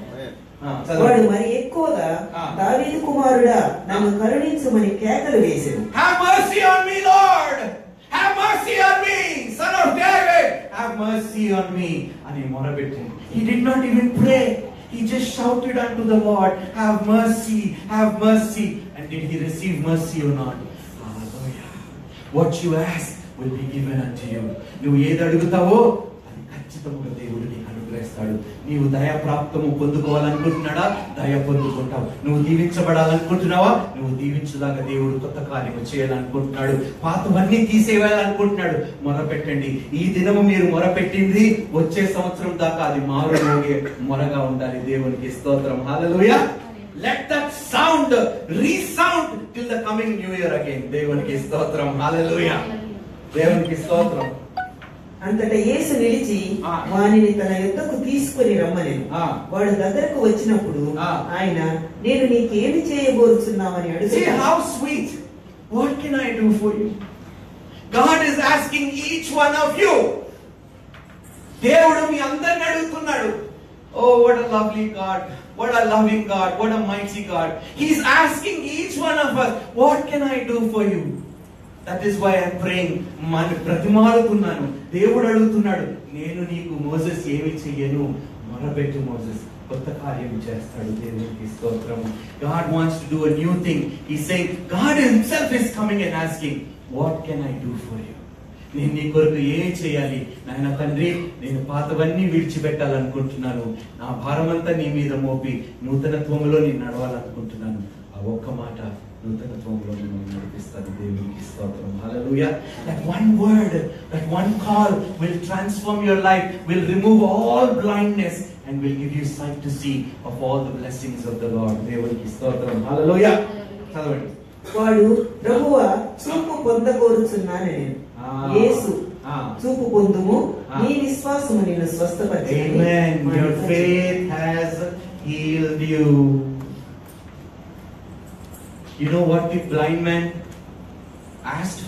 వాడు మరి ఎక్కువగా దావీదు కుమారుడా నన్ను కరుణించుమని కేకలు వేసెను. Have mercy on me, Lord. Have mercy on me, son of David. Have mercy on me. అని మొరపెట్టాడు. He did not even pray. He just shouted unto the Lord, have mercy, have mercy. And did he receive mercy or not? Hallelujah. What you ask will be given unto you. నువ్వు ఏది అడుగుతావో అది ఖచ్చితంగా దేవుడు నీకు అనుగ్రహిస్తాడు. నీవు దయ ప్రాప్తము పొందుకోవాలనుకుంటున్నాడా? దయ పొందుకుంటావు. నువ్వు దీవించబడాలనుకుంటున్నావా? నువ్వు దీవించలాగా దేవుడు కొత్త కార్యము చేయాలనుకుంటున్నాడు. పాతవన్నీ తీసేయాలనుకుంటున్నాడు. మొరపెట్టండి. ఈ దినము మీరు మొరపెట్టింది వచ్చే సంవత్సరం దాకా అది మారుమోగే మొరగా ఉండాలి. దేవునికి స్తోత్రం. హల్లెలూయా. Let that sound resound till the coming new year again. దేవునికి స్తోత్రం. హల్లెలూయా. దేవునికి స్తోత్రం. అంతటా యేసు నిలిచి వానిని తన యొద్దకు తీసుకుని రమ్మనెను. వాడు దగ్గరకు వచ్చినప్పుడు ఆయన నేను నీకేమి చేయబోతున్నావని అడిగాడు. See how sweet. What can I do for you? God is asking each one of you. దేవుడు మీ అందరిని అడుగుతున్నాడు. Oh, what a lovely God. What a loving God. What a mighty God. He is asking each one of us, what can I do for you? That is why I am praying. మన ప్రతిమాలుతున్నాను. దేవుడు అడుగుతున్నాడు, నేను నీకు Moses ఏమి చెయ్యను? మొరపెట్టు Moses, కొత్త కార్యం చేస్తాడు. దేవునికి స్తోత్రము. God wants to do a new thing. He's saying, God himself is coming and asking, what can I do for you? నేను నీ కొరకు ఏం చేయాలి? నాయన తండ్రి, నేను పాతవన్నీ విడిచిపెట్టాలనుకుంటున్నాను. నా భారమంతా నీ మీద మోపి నూతనత్వంలో నేను నడవాలనుకుంటున్నాను. ఆ ఒక్క మాట నూతనత్వంలో నేను నడిపిస్తాను. దేవునికి స్తోత్రం. హల్లెలూయా. That one word, that one call will transform your life, will remove all blindness and will give you sight to see of all the blessings of the Lord. దేవునికి స్తోత్రం. హల్లెలూయా. చదవండి. వాడు ప్రభువా చూపు పొందగోరుచున్నానని. యేసు చూపు పొందుము, నీ విశ్వాసము నిన్ను స్వస్థపరిచింది. Amen. Your faith has healed you. You know what the blind man asked?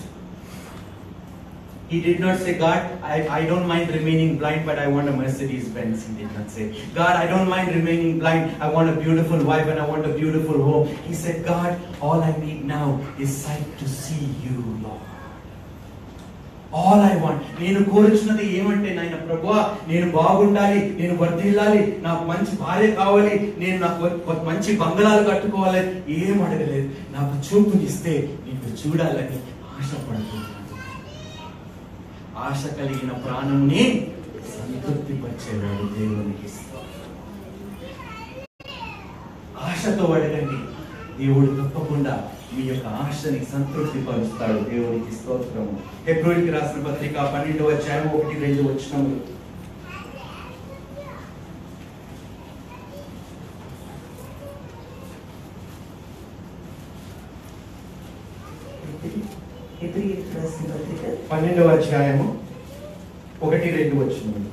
He did not say, God, I, I don't mind remaining blind, but I want a Mercedes Benz. He did not say, God, I don't mind remaining blind. I want a beautiful wife and I want a beautiful home. He said, God, all I need now is sight to see you, Lord. All I want. నేను కోరుచున్నది ఏమంటే, నాయన ప్రభువా, నేను బాగుండాలి, నేను వర్ధిల్లాలి, నాకు మంచి భార్య కావాలి, నేను నాకు మంచి బంగళాలు కట్టుకోవాలి, ఏం అడగలేదు. నాకు చూపునిస్తే నీకు చూడాలని ఆశపడుతున్నాను. ఆశ కలిగిన ప్రాణంని సంతృప్తి పరిచేవాడు. దేవునికి ఆశతో అడగండి, దేవుడు తప్పకుండా మీ యొక్క ఆశని సంతృప్తి పరుస్తాడు. దేవునికి స్తోత్రము. హెబ్రోయులకు రాసిన పత్రిక పన్నెండవ అధ్యాయం ఒకటి రెండు వచనములు. పన్నెండవ అధ్యాయము ఒకటి రెండు వచనములు.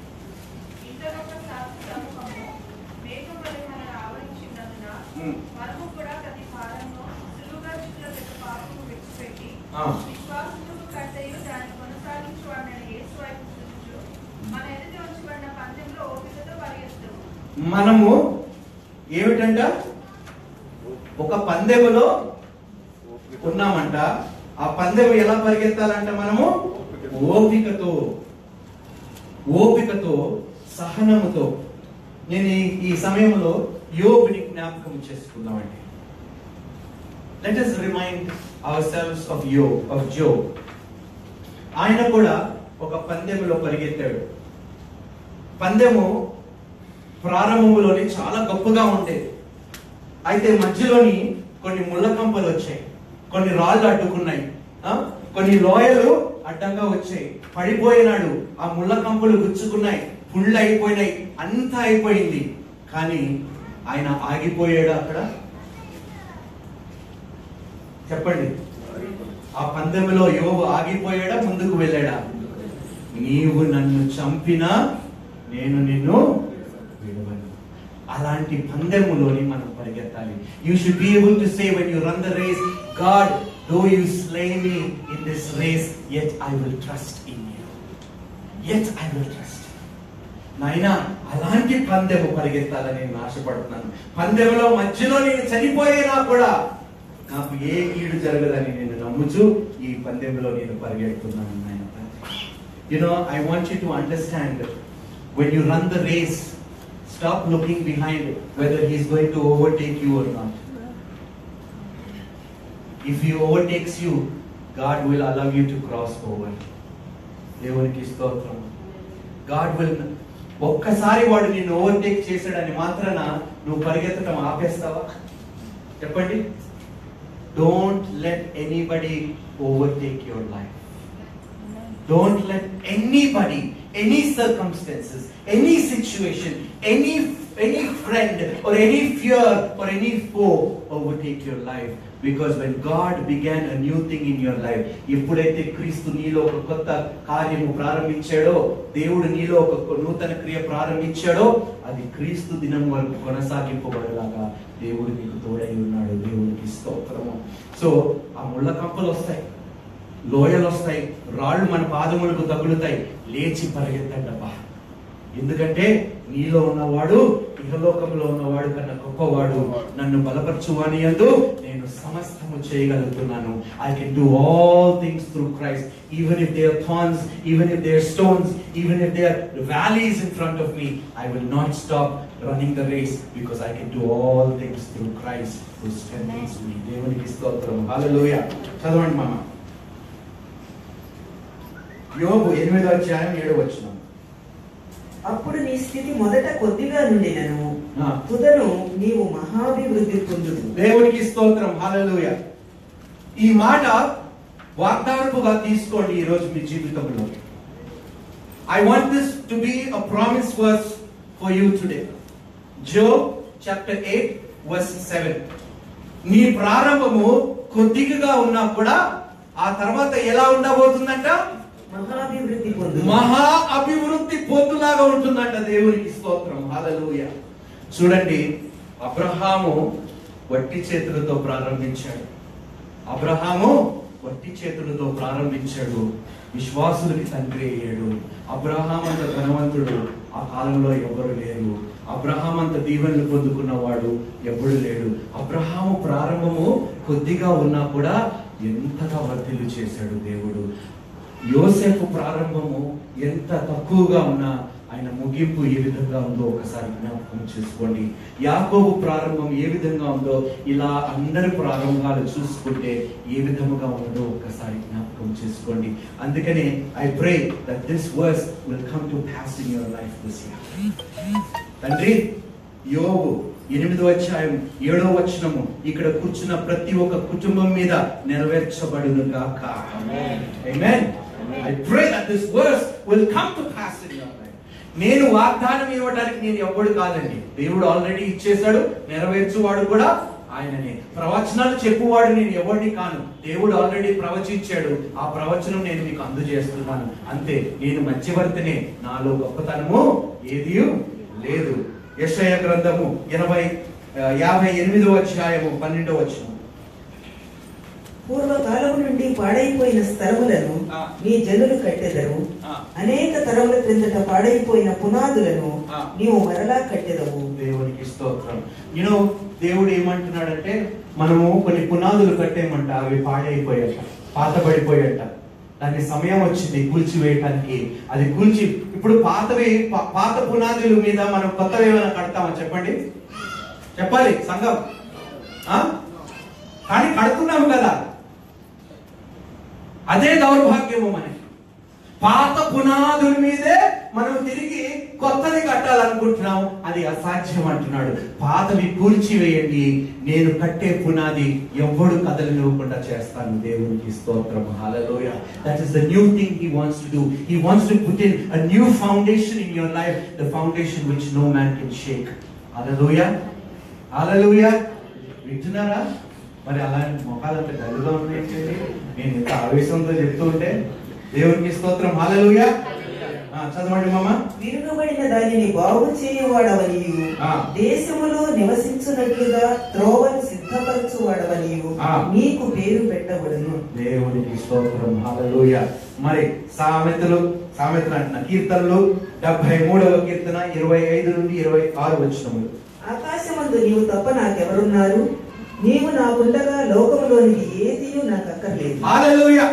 మనము ఏమిటంట? ఒక పందెములో ఉన్నామంట. ఆ పందెము ఎలా పరిగెత్తాలంట? మనము ఓపికతో, ఓపికతో, సహనముతో. నేను ఈ సమయంలో యోబుని జ్ఞాపకం చేసుకుందామండి. Let us remind ourselves of Job, of Job. ఆయన కూడా ఒక పందెములో పరిగెత్తాడు. పందెము ప్రారంభంలోని చాలా గొప్పగా ఉండేది. అయితే మధ్యలోని కొన్ని ముళ్ళ కంపలు వచ్చాయి, కొన్ని రాళ్ళు అడ్డుకున్నాయి. కొన్ని లోయలు అడ్డంగా వచ్చాయి, పడిపోయినాడు, ఆ ముళ్ళ కంపులు గుచ్చుకున్నాయి, పుళ్ళు అయిపోయినాయి, అంతా అయిపోయింది. కానీ ఆయన ఆగిపోయాడు అక్కడ? చెప్పండి. ఆ పందెంలో యోబు ఆగిపోయాడా, ముందుకు వెళ్ళాడా? నీవు నన్ను చంపినా నేను నిన్ను విడవను. అలాంటి పందెములోని మనం పరిగెత్తాలి. You should be able to say when you run the race, God though you slay me in this race, yet I will trust in you. Yet I will trust. నాయనా, అలాంటి పందెము పరిగెత్తాలని నేను ఆశపడుతున్నాను. పందెములో మధ్యలో నేను చనిపోయినా కూడా నాకు ఏ కీడు జరగదని నేను నమ్ముచు ఈ పందెంలో నేను పరిగెడుతున్నాను నాయన. You know, I want you to understand, when you run the race, stop looking behind whether he is going to overtake you or not. If he overtakes you, God will allow you to cross over. దేవునికి స్తోత్రం. God will, ఒక్కసారి వాడు నిన్ను overtake చేశాడని మాత్రాన నువ్వు పరిగెత్తడం ఆపేస్తావా? చెప్పండి. Don't let anybody overtake your life. Don't let anybody, any circumstances, any situation, any any friend or any fear or any foe overtake your life. Because when God began a new thing in your life, ఎప్పుడైతే క్రీస్తు నీలో ఒక కొత్త కార్యము ప్రారంభించాడో, దేవుడు నీలో ఒక నూతన క్రియ ప్రారంభించాడో, అది క్రీస్తు దినం వరకు కొనసాగింపబడేలాగా దేవుడు నీకు తోడై ఉన్నాడు. దేవునికి స్తోత్రము. సో ఆ ముళ్ళ కంపలు వస్తాయి, లోయలు వస్తాయి, రాళ్ళు మన పాదములకు తగులుతాయి, లేచి పరిగెత్తండబ్బా. ఎందుకంటే నీలో ఉన్నవాడు ఇహలోకంలో ఉన్నవాడు కన్నా గొప్పవాడు. నన్ను బలపరచువాని యందు నేను సమస్తము చేయగలుగుతున్నాను. I can do all things through Christ, even if there are thorns, even if there are stones, even if there are valleys in front of me, I will not stop running the race, because I can do all things through Christ who strengthens me. దేవునికి స్తోత్రం. హల్లెలూయా. చదవండి మామ. యోబు ఎనిమిదో అధ్యాయం ఏడో వచనం. అప్పుడు నీ స్థితి మొదట కొద్దిగా నుండినను, తుదను నీవు మహాభివృద్ధి పొందుదు. దేవునికి స్తోత్రం. హల్లెలూయా. ఈ మాట వాగ్దానముగా తీసుకోండి ఈ రోజు మీ జీవితంలో. I want this to be a promise verse for you today. Job chapter eight verse seven. నీ ప్రారంభము కొద్దిగా ఉన్నా కూడా ఆ తర్వాత ఎలా ఉండబోతుందంట? మహాభివృద్ధి పొందు. మహా అభివృద్ధి పొందులాగా ఉంటుందంట. దేవునికి స్తోత్రం. హల్లెలూయా. చూడండి, అబ్రహాము వట్టి చేతులతో ప్రారంభించాడు. అబ్రహాము వట్టి చేతులతో ప్రారంభించాడు, విశ్వాసులకి తండ్రి అయ్యాడు. అబ్రహాం అంత ధనవంతుడు ఆ కాలంలో ఎవరు లేరు. అబ్రహాం అంత దీవెనలు పొందుకున్నవాడు ఎవడు లేడు. అబ్రహాము ప్రారంభము కొద్దిగా ఉన్నా కూడా ఎంతగా వర్ధిల్లు చేశాడు దేవుడు. యోసేపు ప్రారంభము ఎంత తక్కువగా ఉన్నా ఆయన ముగింపు ఏ విధంగా ఉందో ఒకసారి జ్ఞాపకం చేసుకోండి. యాకోబు ప్రారంభం ఏ విధంగా ఉందో ఇలా అందరి ప్రారంభాలు చూసుకుంటే ఏ విధముగా ఉందో ఒకసారి జ్ఞాపకం చేసుకోండి. అందుకనే I pray that this verse will come to pass in your life this year. తండ్రి, యోబు ఎనిమిదో అధ్యాయం ఏడో వచనము ఇక్కడ కూర్చున్న ప్రతి ఒక్క కుటుంబం మీద నెరవేర్చబడును గాక. ఆమేన్. I pray that this verse will come to pass in your life. నేను వాగ్దానం ఇవ్వడానికి నేను ఎవడు కాదండి. దేవుడు ఆల్రెడీ ఇచ్చేశాడు, నెరవేర్చువాడు కూడా ఆయననే. ప్రవచనాలు చెప్పువాడు నేను ఎవరిని కాను. దేవుడు ఆల్రెడీ ప్రవచించాడు, ఆ ప్రవచనం నేను మీకు అందజేస్తున్నాను అంతే. నేను మధ్యవర్తినే, నాలో గొప్పతనము ఏది లేదు. యెషయా గ్రంథము ఎనభై యాభై ఎనిమిదో అధ్యాయము పన్నెండో వచనం. పూర్వకాలము నుండి పాడైపోయిన స్థలములను నీ జనులు కట్టెదరు, అనేక తరముల క్రిందట పాడైపోయిన పునాదులను నీవు మరలా కట్టెదవు. దేవునికి స్తోత్రం. యూనో దేవుడు ఏమంటున్నాడంటే, మనము కొన్ని పునాదులు కట్టేమంట, అవి పాడైపోయాట, పాతబడిపోయాట. దాని సమయం వచ్చింది కూల్చివేయటానికి. అది కూల్చి ఇప్పుడు పాతవి పాత పునాదుల మీద మనం కొత్తవి ఏమైనా కడతామా? చెప్పండి, చెప్పాలి సంఘం. కానీ కడుతున్నాము కదా, అదే దౌర్భాగ్యము మనకి. పాత పునాదుల మీదే మనం తిరిగి కొత్తది కట్టాలనుకుంటున్నాం, అది అసాధ్యం అంటున్నాడు. పాతవి కూల్చివేయండి, నేను కట్టే పునాది ఎవ్వడు కదలనివ్వకుండా చేస్తాను. దేవునికి స్తోత్రం. హల్లెలూయా. That is the new thing he wants to do. He wants to put in a new foundation in your life, the foundation which no man can shake. హల్లెలూయా, హల్లెలూయా. వింటున్నారా? మరి అలాంటి మొఖాలంటే డల్గా ఉన్నాయంటే నేను ఎంత ఆవేశంతో చెప్తూ ఉంటే. దేవునికి స్తోత్రం. హల్లెలూయా. చదవండి మామ. విరుగబడిన దానిని బాగు చేయవాడవనియు, దేశములో నివసించున్నట్లుగా త్రోవను సిద్ధపరచువాడవనియు నీకు పేరు పెట్టబడును. దేవునికి స్తోత్రం. హల్లెలూయా. మరి సామెతలు సామెతలు అంటున్న కీర్తనలు డెబ్బై మూడవ కీర్తన ఇరవై ఐదు నుండి ఇరవై ఆరు వచనములు. ఆకాశమందు నీవు తప్ప నాకెవరున్నారు? నీవు నాకుండగా లోకములోనికి ఏదియు నాకు అక్కర్లేదు. హల్లెలూయా.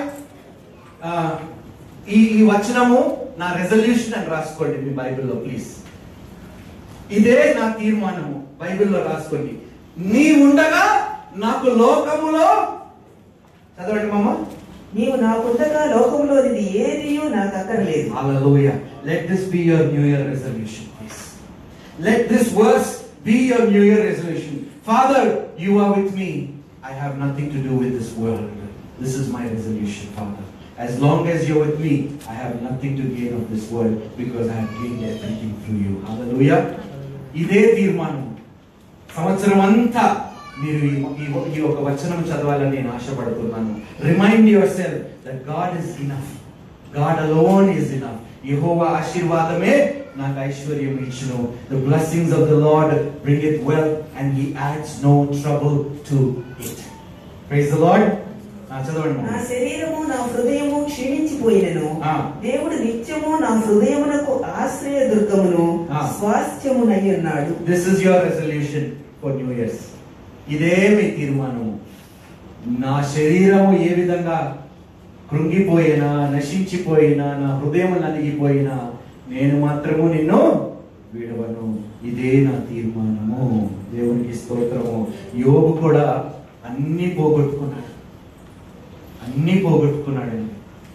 ఈ ఈ వచనము నా రెజల్యూషన్ అని రాసుకోండి మీ బైబిల్లో ప్లీజ్. ఇదే నా తీర్మానము, బైబిల్లో రాసుకోండి. నీ ఉండగా నాకు లోకములో, చదవండి మామ, నీవు నాకుండగా లోకములోనిది ఏదియు నాకు అక్కర్లేదు. హల్లెలూయా. Let this be your new year resolution, please. Let this verse be your new year resolution. Father, you are with me. I have nothing to do with this world. This is my resolution, Father. As long as you're with me, I have nothing to gain of this world because I have gained everything through you. Hallelujah. ఇదే తీర్మానం సంవత్సరం అంతా మీరు ఈ ఒక వచనం చదవాలని నేను ఆశపడుతున్నాను. Remind yourself that God is enough. God alone is enough. యెహోవా ఆశీర్వాదమే నాకు ఐశ్వర్యం ఇచ్చును. The blessings of the Lord bringeth wealth and he adds no trouble to it. Praise the Lord. నా శరీరము నా హృదయము క్షీణించిపోయినను, దేవుడు నిత్యము నా హృదయమునకు ఆశ్రయ దుర్గమును స్వాస్థ్యమునై ఉన్నాడు. This is your resolution for New Year's. ఇదే మీ తీర్మానము. నా శరీరము ఏ విధంగా కృంగిపోయినా, నశించిపోయినా, నా హృదయం నలిగిపోయినా, నేను మాత్రము నిన్ను విడవను. ఇదే నా తీర్మానము. దేవునికి స్తోత్రము. యోబు కూడా అన్ని పోగొట్టుకున్నాడు, అన్ని పోగొట్టుకున్నాడండి.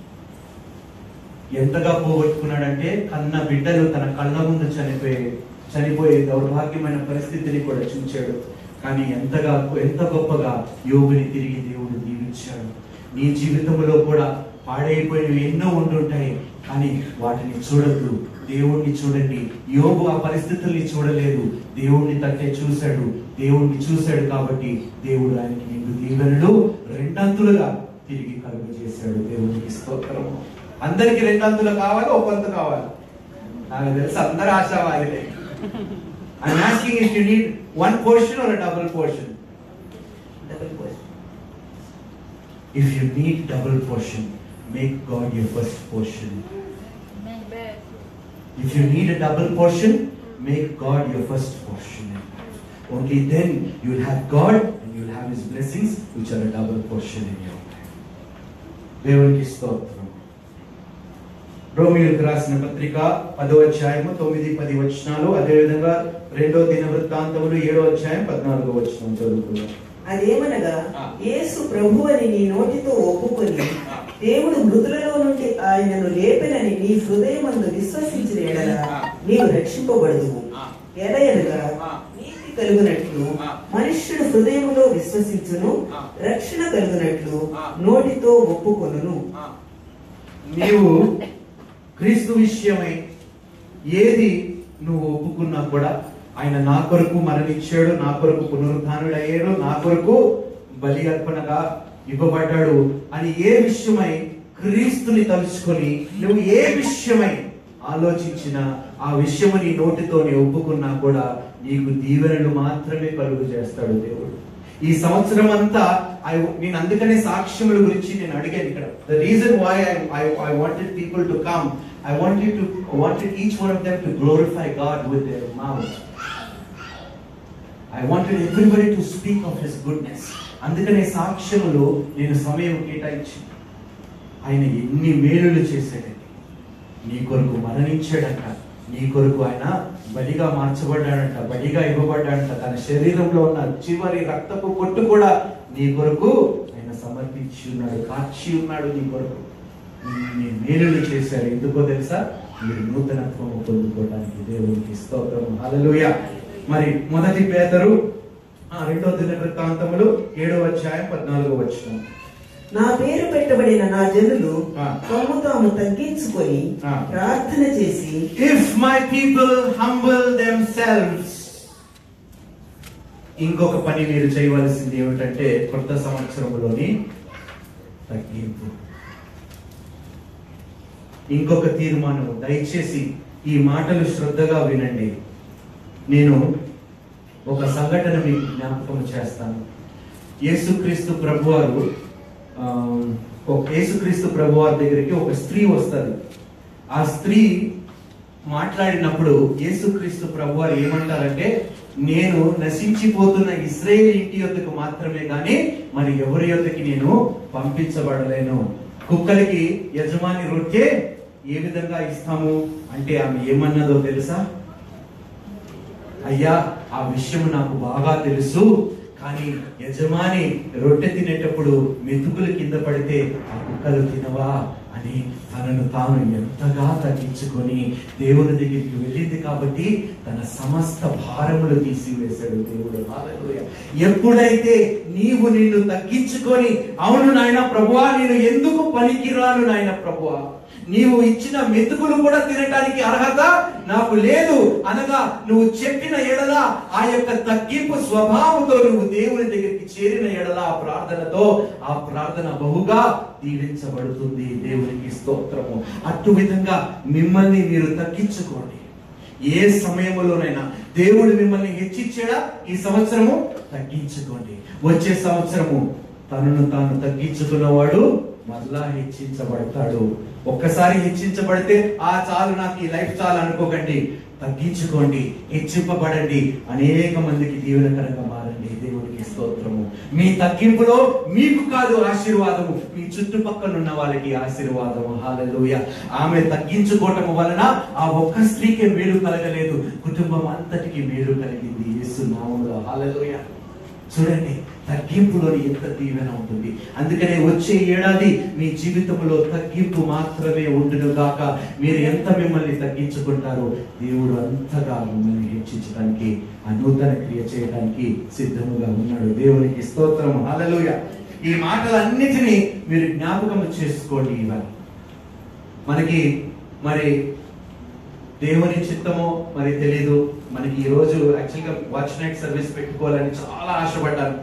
ఎంతగా పోగొట్టుకున్నాడంటే కన్న బిడ్డలు తన కళ్ళ ముందు చనిపోయే చనిపోయే దౌర్భాగ్యమైన పరిస్థితిని కూడా చూచాడు. కానీ ఎంతగా ఎంత గొప్పగా యోబుని తిరిగి దేవుడు దీవించాడు. నీ జీవితంలో కూడా పాడైపోయినవి ఎన్నో ఉండుంటాయి, కానీ వాటిని చూడద్దు, దేవుణ్ణి చూడండి. యోబు ఆ పరిస్థితుల్ని చూడలేదు, దేవుణ్ణి తట్టే చూశాడు. దేవుణ్ణి చూశాడు కాబట్టి దేవుడు ఆయనకి నిండు దీవెనలు రెండంతులుగా తిరిగి కలుగ చేశాడు. దేవునికి స్తోత్రము. అందరికి రెండంతులు కావాలి, ఒక వంతు కావాలి. నాకు తెలుసు అందరు ఆశావాదిలే. I'm asking if you need one portion or a double portion. Double portion. If you need double portion, make God your first portion. Amen. If you need a double portion, make God your first portion. Only then you will have God and you will have His blessings, which are a double portion in your life. దేవునికి స్తోత్రం. రోమియోలకు రాసిన పత్రిక పదో అధ్యాయము తొమ్మిది పది వచనాలు, అదేవిధంగా రెండో దిన వృత్తాంతములు ఏడో అధ్యాయం పద్నాలుగో వచనం చదువుకున్నాం. అదేమనగా యేసు ప్రభువని నీ నోటితో ఒప్పుకొని దేవుడు మృతులలో నుండి ఆయనను లేపెనని నీ హృదయమందు విశ్వసించిన ఎడల నీవు రక్షింపబడదువు. ఎలయనగా నీతి కలుగునట్లు మనుష్యుడు హృదయములో విశ్వసించును, రక్షణ కలుగునట్లు నోటితో ఒప్పుకొనును. నీవు క్రీస్తు విషయమై ఏది నువ్వు ఒప్పుకున్నా కూడా ఆయన నా కొరకు మరణించాడు, నా కొరకు పునరుద్ధానుడు అయ్యాడు, నా కొరకు బలి అర్పణగా ఇవ్వబడ్డాడు అని ఏ విషయమై క్రీస్తుని తలుచుకొని నువ్వు ఏ విషయమై ఆలోచించినా ఆ విషయము నీ నోటితోనే ఒప్పుకున్నా కూడా నీకు దీవెనలు మాత్రమే కలుగు చేస్తాడు దేవుడు. ఈ సంవత్సరం అంతా నేను అందుకనే సాక్ష్యముల గురించి నేను అడిగాను ఇక్కడ. The reason why I I wanted people to come, I wanted to wanted each one of them to glorify God with their mouth. I wanted everybody to speak of his goodness. అందుకనే సాక్ష్యములు నేను సమయం కేటాయించి ఆయన ఎన్ని మేలులు చేశాడండి. నీ కొరకు మరణించాడంట, నీ కొరకు ఆయన బలిగా మార్చబడ్డాడంట, బలిగా ఇవ్వబడ్డాడంట. తన శరీరంలో ఉన్న చివరి రక్తపు పొట్టు కూడా నీ కొరకు ఆయన సమర్పించి ఉన్నాడు, కాచి ఉన్నాడు నీ కొరకు. ఇన్ని మేలులు చేశాడు. ఎందుకో తెలుసా? మీరు నూతనత్వం పొందుకోవడానికి. దేవునికి స్తోత్రం. హల్లెలూయా. మరి మొదటి పేతురు రెండో దినవృత్తాంతములు ఏడవ అధ్యాయం పద్నాలుగో వచనం. నా పేరు పెట్టబడిన నా జనులు తమ్ము తాము తగ్గించుకొని ప్రార్థన చేసి, if my people humble themselves. ఇంకొక పని మీరు చేయవలసింది ఏమిటంటే కొత్త సంవత్సరంలోని తగ్గింపు. ఇంకొక తీర్మానం. దయచేసి ఈ మాటలు శ్రద్ధగా వినండి. నేను ఒక సంఘటన మీకు జ్ఞాపకం చేస్తాను. యేసుక్రీస్తు ప్రభువారు యేసుక్రీస్తు ప్రభువారి దగ్గరికి ఒక స్త్రీ వస్తుంది. ఆ స్త్రీ మాట్లాడినప్పుడు యేసుక్రీస్తు ప్రభువారు ఏమంటారంటే, నేను నశించిపోతున్న ఇశ్రాయేలు ఇంటి యొద్దకు మాత్రమే గాని మరి ఎవరి యొద్దకి నేను పంపించబడలేను. కుక్కలకి యజమాని రొట్టె ఏ విధంగా ఇస్తాము అంటే ఆమె ఏమన్నదో తెలుసా? అయ్యా, ఆ విషయం నాకు బాగా తెలుసు, కానీ యజమాని రొట్టె తినేటప్పుడు మెతుకులు కింద పడితే ఆ కుక్కలు తినవా అని తనను తాను ఎంతగా తగ్గించుకొని దేవుని దగ్గరికి వెళ్ళింది. కాబట్టి తన సమస్త భారములు తీసివేశాడు దేవుడు. హల్లెలూయా. ఎప్పుడైతే నీవు నిన్ను తగ్గించుకొని, అవును నాయన ప్రభువా, నేను ఎందుకు పనికిరాను నాయన ప్రభువా, నీవు ఇచ్చిన మెతుకులు కూడా తినటానికి అర్హత నాకు లేదు అనగా నువ్వు చెప్పిన ఎడల, ఆ యొక్క తగ్గింపు స్వభావంతో నువ్వు దేవుని దగ్గరికి చేరిన ఎడల, ఆ ప్రార్థనతో ఆ ప్రార్థన బహుగా దీవించబడుతుంది. దేవునికి స్తోత్రము. అటు విధంగా మిమ్మల్ని మీరు తగ్గించుకోండి. ఏ సమయంలోనైనా దేవుడు మిమ్మల్ని హెచ్చించాడా? ఈ సంవత్సరము తగ్గించుకోండి. వచ్చే సంవత్సరము తనను తాను తగ్గించుకున్నవాడు మళ్ళా హెచ్చించబడతాడు. ఒక్కసారి హెచ్చించబడితే ఆ చాలు, నాకు ఈ లైఫ్ చాలు అనుకోకండి. తగ్గించుకోండి, హెచ్చింపబడండి, అనేక మందికి దీవెనకరంగా మారండి. దేవునికి స్తోత్రము. మీ తగ్గింపులో మీకు కాదు ఆశీర్వాదము, మీ చుట్టుపక్కల ఉన్న వాళ్ళకి ఆశీర్వాదము. హల్లెలూయా. ఆమె తగ్గించుకోవటం వలన ఆ ఒక్క స్త్రీకి మేలు కలగలేదు, కుటుంబం అంతటికి మేలు కలిగింది యేసు నామములో. హల్లెలూయా. చూడండి, తగ్గింపులోని ఎంత దీవెన ఉంటుంది. అందుకనే వచ్చే ఏడాది మీ జీవితంలో తగ్గింపు మాత్రమే ఉండును గాక. మీరు ఎంత మిమ్మల్ని తగ్గించుకుంటారో దేవుడు అంతగా మిమ్మల్ని హెచ్చించడానికి, ఆ నూతన క్రియ చేయడానికి సిద్ధముగా ఉన్నాడు. దేవునికి స్తోత్రం. హల్లెలూయా. ఈ మాటలన్నిటినీ మీరు జ్ఞాపకం చేసుకోండి. ఇవాళ మనకి మరి దేవుని చిత్తమో మరి తెలీదు. మనకి ఈ రోజు యాక్చువల్ గా వాచ్ నైట్ సర్వీస్ పెట్టుకోవాలని చాలా ఆశపడ్డాను.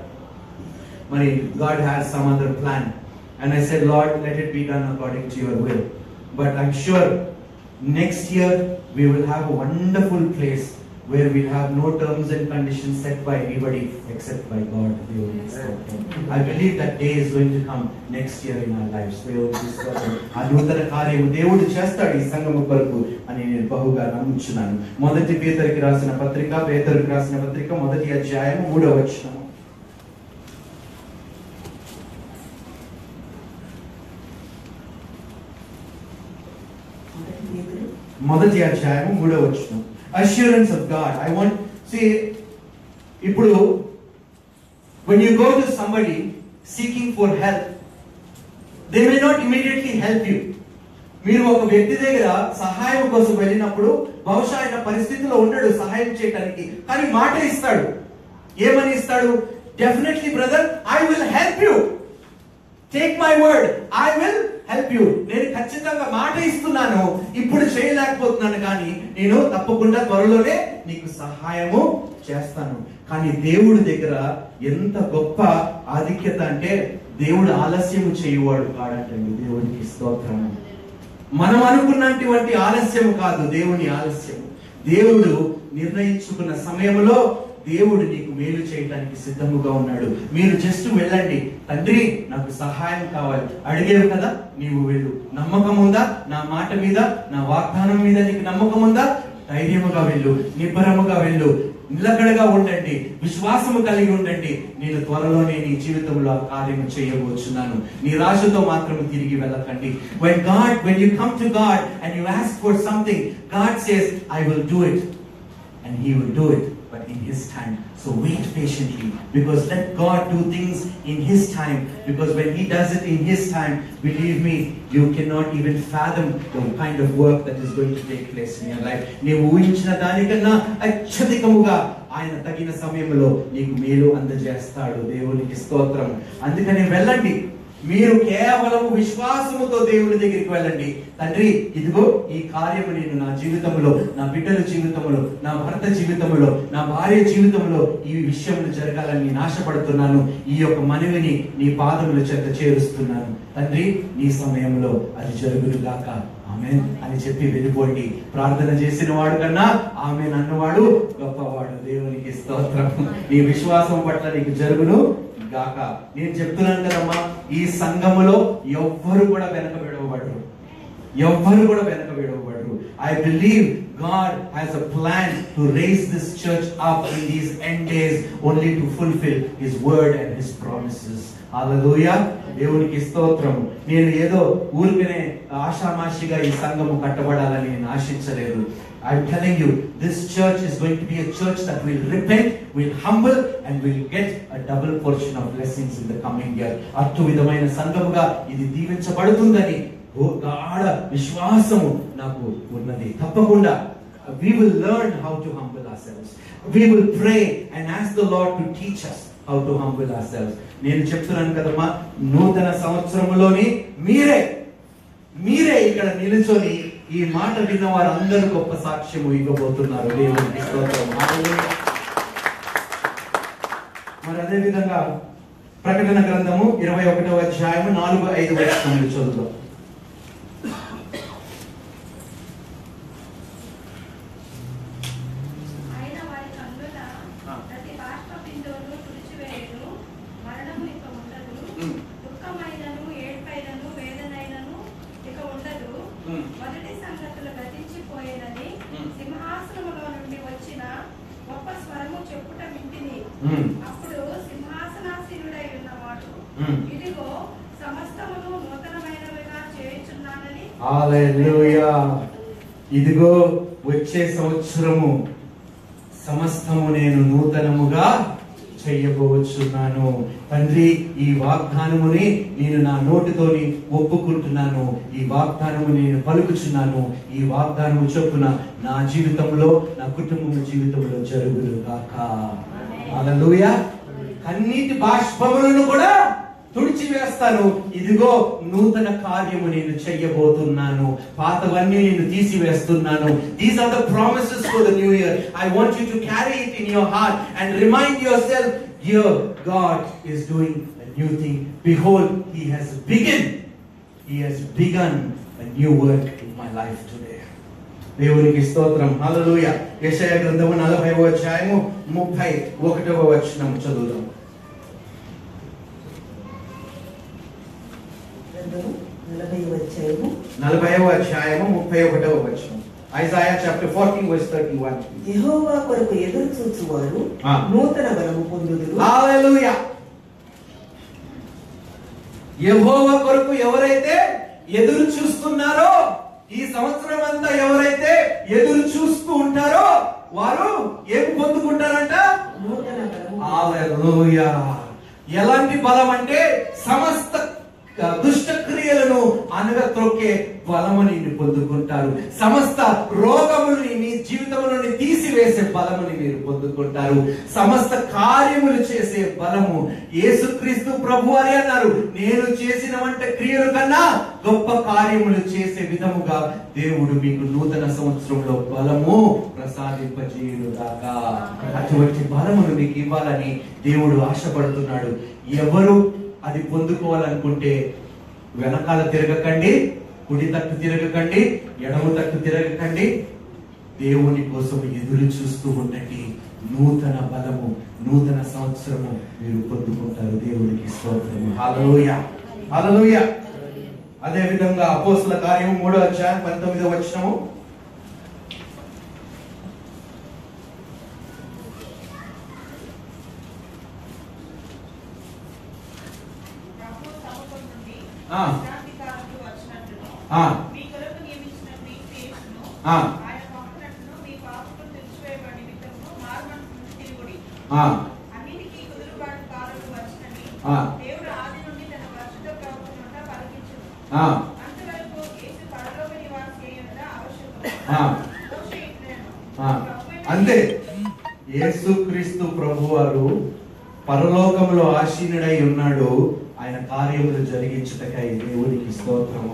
మరి God has some other plan, and I said, Lord, let it be done according to your will. But I'm sure next year we will have a wonderful place where we'll have no terms and conditions set by anybody except by God. I believe that day is going to come next year in our lives. ఆ నూతన కార్యము దేవుడు చేస్తాడు ఈ సంఘము కొరకు అని నేను బహుగా నమ్ముచున్నాను. మొదటి పేతురుకి రాసిన పత్రిక పేతురుకి రాసిన పత్రిక మొదటి అధ్యాయం మూడవ వచనం. మొదటి అధ్యాయం మూడవ వచనం. Assurance of God. I want see ఇప్పుడు when you go to somebody seeking for help, they may not immediately help you. మీరు ఒక వ్యక్తి దగ్గర సహాయం కోసం వెళ్ళినప్పుడు బహుశా ఆయన పరిస్థితిలో ఉండడు సహాయం చేయడానికి, కానీ మాట ఇస్తాడు. ఏమని ఇస్తాడు? Definitely brother, I will help you. Take my word, I will help you. నేను ఖచ్చితంగా మాట ఇస్తున్నాను, ఇప్పుడు చేయలేకపోతున్నాను, కానీ నేను తప్పకుండా త్వరలోనే నీకు సహాయము చేస్తాను. కానీ దేవుడి దగ్గర ఎంత గొప్ప ఆధిక్యత అంటే దేవుడు ఆలస్యము చేయువాడు కాడంటండి. దేవుడికి స్తోత్రము. మనం అనుకున్నటువంటి ఆలస్యము కాదు దేవుని ఆలస్యము. దేవుడు నిర్ణయించుకున్న సమయంలో దేవుడు నీకు మేలు చేయడానికి సిద్ధముగా ఉన్నాడు. మీరు జస్ట్ వెళ్ళండి, తండ్రి నాకు సహాయం కావాలి అడిగేవు కదా, నీవు వెళ్ళు. నమ్మకం ఉందా నా మాట మీద, నా వాగ్దానం మీద నీకు నమ్మకం ఉందా? ధైర్యముగా వెళ్ళు, నిబ్బరముగా వెళ్ళు, నిలకడగా ఉండండి, విశ్వాసము కలిగి ఉండండి. నేను త్వరలోనే నీ జీవితంలో ఆ కార్యము చేయబోచున్నాను. నిరాశతో మాత్రం తిరిగి వెళ్ళకండి. When God, when you come to God and you ask for something, God says, I will do it, and He will do it. but in His time. So wait patiently, because let God do things in His time, because when He does it in His time, believe me, you cannot even fathom the kind of work that is going to take place in your life. నీవు ఊహించిన దానికన్నా అత్యధికముగా ఆయన తగిన సమయంలో నీకు మేలు అందజేస్తాడు. దేవునికి స్తోత్రం. అందుకని వెళ్ళండి, మీరు కేవలం విశ్వాసముతో దేవుని దగ్గరికి వెళ్ళండి. తండ్రి, ఇదిగో ఈ కార్యము నేను నా జీవితంలో, నా బిడ్డల జీవితంలో, నా భర్త జీవితంలో, నా భార్య జీవితంలో ఈ విషయములు జరగాలని నేను ఆశపడుతున్నాను. ఈ యొక్క మనవిని నీ పాదముల చేత చేరుస్తున్నాను. తండ్రి, నీ సమయంలో అది జరుగును గాక, ఆమేన్ అని చెప్పి వెళ్ళిపోండి. ప్రార్థన చేసిన వాడు కన్నా ఆమేన్ అన్నవాడు గొప్పవాడు. దేవునికి స్తోత్రం. నీ విశ్వాసం పట్ల నీకు జరుగును గాక. నేను చెప్తున్నాను కదమ్మా, ఈ సంఘములో ఎవ్వరు కూడా వెనక విడవబడరు, ఎవ్వరు కూడా వెనక విడవబడరు. I believe God has a plan to raise this church up in these end days only to fulfill His word and His promises. హల్లెలూయా. దేవునికి స్తోత్రం. నేను ఏదో ఊరికనే ఆషామాషిగా ఈ సంఘము కట్టబడాలని నేను ఆశించలేదు. I'm telling you, this church is going to be a church that will repent, will humble, and will get a double portion of blessings in the coming year. అటు విధమైన సంఘముగా ఇది దీవించబడుతుందని గాఢ విశ్వాసము నాకు ఉన్నది. తప్పకుండా we will learn how to humble ourselves. We will pray and ask the Lord to teach us how to humble ourselves. నేను చెప్తున్నాను కదమ్మా, నూతన సంవత్సరములోని మీరే మీరే ఇక్కడ నిలుచొని ఈ మాట విన్న వారందరూ గొప్ప సాక్ష్యము ఇవ్వబోతున్నారు. దేవునికి స్తోత్రం. మరి అదే విధంగా ప్రకటన గ్రంథము ఇరవై ఒకటవ అధ్యాయము నాలుగు ఐదు వచనములు చదువుదాం. మొదటి సంగతులు గతించిపోయేనని సింహాసనములో నుండి వచ్చిన గొప్ప స్వరము చెప్పుట వింటిని. అప్పుడు సింహాసనాసీనుడై ఉన్నవాడు, ఇదిగో సమస్తమును నూతనమైనవిగా చేయుచున్నానని. హల్లెలూయా. ఇదిగో వచ్చే సంవత్సరము సమస్తము నేను నూతనముగా చెయ్యబోచున్నాను. తండ్రి, ఈ వాగ్దానముని నేను నా నోటితోని ఒప్పుకుంటున్నాను. ఈ వాగ్దానము నేను పలుకుచున్నాను. ఈ వాగ్దానము చొప్పున నా జీవితంలో, నా కుటుంబం జీవితంలో జరుగును గాక. హల్లెలూయా. కన్నీటి బాష్పములను కూడా తుడిచివేస్తాను. ఇదిగో నూతన కార్యము నేను చెయ్యబోతున్నాను. పాతవన్నీ నేను తీసివేస్తున్నాను. These are the promises for the new year. I want you to carry it in your heart and remind yourself, here God is doing a new thing. Behold, He has begun. He has begun a new work in my life today. దేవునికి స్తోత్రం. హల్లెలూయా. యెషయా గ్రంథము నలభైవ అధ్యాయము ముప్పై ఒకటవ వచనం చదువుదాం. నలభైవ అధ్యాయము ముప్పై ఒకటవ వచనం. Isaiah chapter forty verse thirty-one. యెహోవా కొరకు ఎదురు చూచువారు నూతన బలము పొందుదురు. హల్లెలూయా. యెహోవా కొరకు ఎవరైతే ఎదురు చూస్తున్నారో, ఈ సంవత్సరం అంతా ఎవరైతే ఎదురు చూస్తూ ఉంటారో వారు ఏం పొందుకుంటారంట? నూతన బలము. హల్లెలూయా. ఎలాంటి బలం అంటే సమస్త దుష్ట క్రియలను అనగత్రొక్కే బలము నిన్ను పొందుకుంటారు. సమస్త రోగములని మీ జీవితంలోని తీసివేసే బలముని మీరు పొందుకుంటారు. సమస్త కార్యములు చేసే బలము. యేసుక్రీస్తు ప్రభువారే అన్నారు, నేను చేసిన వంట క్రియల కన్నా గొప్ప కార్యములు చేసే విధముగా దేవుడు మీకు నూతన సంవత్సరంలో బలము ప్రసాదింపజేయుగాక. అటువంటి బలమును మీకు ఇవ్వాలని దేవుడు ఆశపడుతున్నాడు. ఎవరు అది పొందుకోవాలనుకుంటే వెనకాల తిరగకండి, కుడి తట్టు తిరగకండి, ఎడమ తట్టు తిరగకండి. దేవుని కోసం ఎదురు చూస్తూ ఉండండి. నూతన బలము, నూతన సంవత్సరము మీరు పొందుకుంటారు. దేవునికి స్తోత్రము. హల్లెలూయా. హల్లెలూయా. అదే విధంగా అపోస్తల కార్యము మూడో అధ్యాయం పంతొమ్మిదవ వచనము. ఆ ఆ మీ కొరకు నియమించిన మీ క్రియను ఆ ఆయన పంపినట్టును మీ పాపములు తెచ్చివేయబడి నిమిత్తము మార్మనును అన్నిటికీ కుదురుబాటు కాలం వచ్చినని దేవుడు ఆది నుండి తన పరిశుద్ధ ప్రవక్తల నోట పలికించును. అంతవరకు యేసు పరలోక నివాసి అయ్యుండుట ఆవశ్యకం. మోషే ఇట్లనెను. అంతే, యేసుక్రీస్తు ప్రభువారు పరలోకములో ఆసీనుడై ఉన్నాడు. ఆయన కార్యములు జరిగించుటకై దేవునికి స్తోత్రము.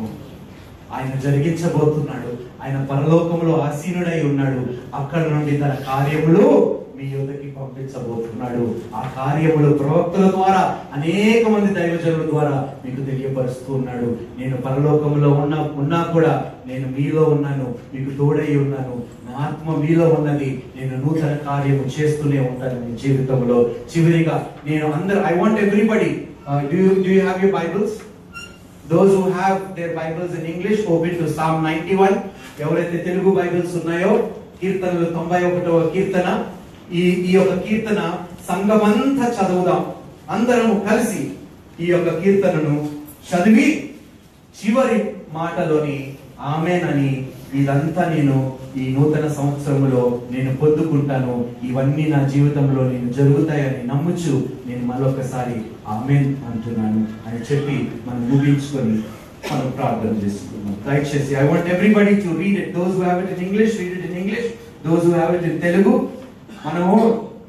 ఆయన జరిగించబోతున్నాడు. ఆయన పరలోకములో ఆసీనుడై ఉన్నాడు. అక్కడ నుండి తన కార్యములు మీ యొద్దకి పంపించబోతున్నాడు. ఆ కార్యములు ప్రవక్తల ద్వారా, అనేక మంది దైవజనుల ద్వారా మీకు తెలియపరుస్తూ ఉన్నాడు. నేను పరలోకములో ఉన్నా ఉన్నా కూడా నేను మీలో ఉన్నాను, మీకు తోడై ఉన్నాను, నా ఆత్మ మీలో ఉన్నది, నేను నూతన కార్యము చేస్తూనే ఉంటాను మీ జీవితంలో. చివరిగా నేను అందరూ, I want everybody, do you do you have your Bibles? Those who have their Bibles in English, open to Psalm ninety-one. ఎవరైతే తెలుగు బైబిల్స్ ఉన్నాయో, కీర్తనలు తొంభై ఒకటవ కీర్తన. ఈ ఈ యొక్క కీర్తన సంఘమంతా చదువుదాం. అందరం కలిసి ఈ యొక్క కీర్తనను చదివి చివరి మాటలోని ఆమేన్ అని, ఇదంతా నేను ఈ నూతన సంవత్సరంలో నేను పొందుకుంటాను, ఇవన్నీ నా జీవితంలో నేను జరుగుతాయని నమ్ముచు నేను మరొకసారి ఆమేన్ అంటున్నాను అని చెప్పి మనం ముగించుకొని మనం ప్రార్థన చేసుకున్నాం. దయచేసి I want everybody to read it. Those who have it in English, read it in English. Those who have it in Telugu, మనము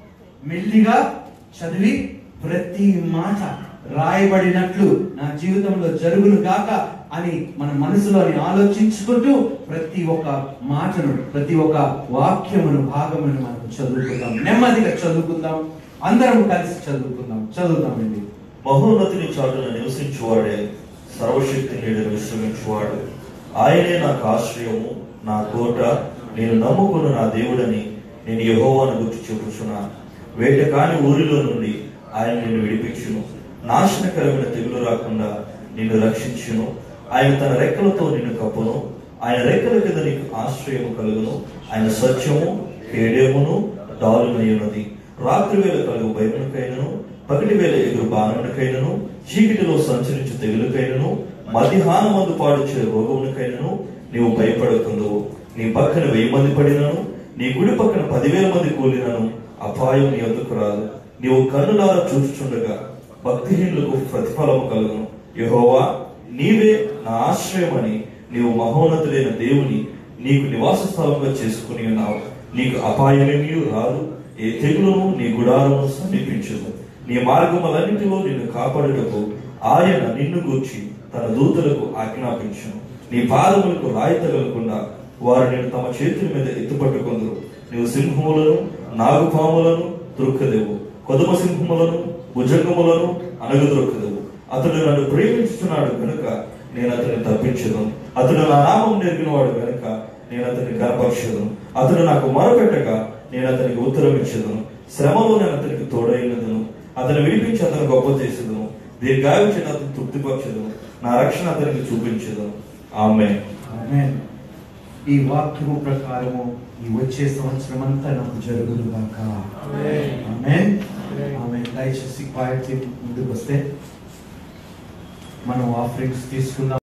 మెల్లిగా చదివి ప్రతి మాట రాయబడినట్లు నా జీవితంలో జరుగును గాక అని మన మనసులోని ఆలోచించుకుంటూ ప్రతి ఒక్క మాటను, ప్రతి ఒక్క వాక్యమును, భాగమును మనం చదువుకుందాం. నెమ్మదిగా చదువుకుందాం. అందరం కలిసి చదువుకుందాం. చదువుతామండి. మహోన్నతిని చాటున నివసించువాడే, సర్వశక్తి నీడ విశ్రమించువాడు. ఆయనే నాకు ఆశ్రయము, నా కోట, నేను నమ్ముకున్న నా దేవుడని నేను యెహోవాను గుర్తు చెప్పుచున్నా. వేట కాని ఊరిలో నుండి ఆయన నిన్ను విడిపించును. నాశనకరమైన తెగులు రాకుండా నిన్ను రక్షించును. ఆయన తన రెక్కలతో నిన్ను కప్పును. ఆయన రెక్కల కింద నీకు ఆశ్రయము కలుగును. ఆయన సత్యము కేడేమును డాలునయ్యున్నది. రాత్రి వేళ కలుగు భయమునకైనను, పగటి వేళ ఎగురు బాణమునకైనను, చీకటిలో సంచరించు తెగులుకైనను, మధ్యాహ్నమందు పాడుచే రోగమునకైనను నీవు భయపడకుందువు. నీ పక్కన వెయ్యి మంది పడినను, నీ గుడి పక్కన పదివేల మంది కూలినను అపాయం నీ వద్దకు రాదు. నీవు కన్నులారా చూచుచుండగా భక్తిహీనులకు ప్రతిఫలము కలుగును. యెహోవా నీవే నా ఆశ్రయమని నీవు మహోన్నతుడైన దేవుని నీకు నివాస స్థలంగా చేసుకుని ఉన్నావు. నీకు అపాయమేమీ రాదు, ఏ తెగులును నీ గుడారమును సమీపించదు. నీ మార్గములన్నిటిలో నిన్ను కాపాడుటకు ఆయన నిన్ను గూర్చి తన దూతలకు ఆజ్ఞాపించును. నీ పాదములకు రాయి తగలకుండా వారు నేను తమ చేతుల మీద ఎత్తుపట్టుకొందురు. నీవు సింహములను, నాగుపాములను త్రొక్కదెవు, కొదమ సింహములను, భుజంగములను అనగదొక్కదెవు. అతడు నన్ను ప్రేమించుతున్నాడు కనుక నేను అతన్ని తప్పించదు. అతడు నా నామం నెరిగిన వాడు కనుక నేను అతన్ని గర్భపరచదును. అతడు నాకు మొరపెట్టగా నేను అతనికి ఉత్తరం ఇచ్చేదను. శ్రమలో నేను అతనికి తోడైనదును. అతను విడిపించి అతను గొప్ప చేసేదను. దీర్ఘాయువు అతను తృప్తిపరచదును. నా రక్షణ అతనికి చూపించదును. ఆమేన్. ఆమేన్. ఈ వాక్యము ప్రకారము ఈ వచ్చే సంవత్సరం అంతా నాకు జరుగును గాక. ఆమేన్. ఆమేన్. దయచేసి క్వైట్ ముందుకు వస్తే మనం ఆఫరింగ్స్ తీసుకుందాం.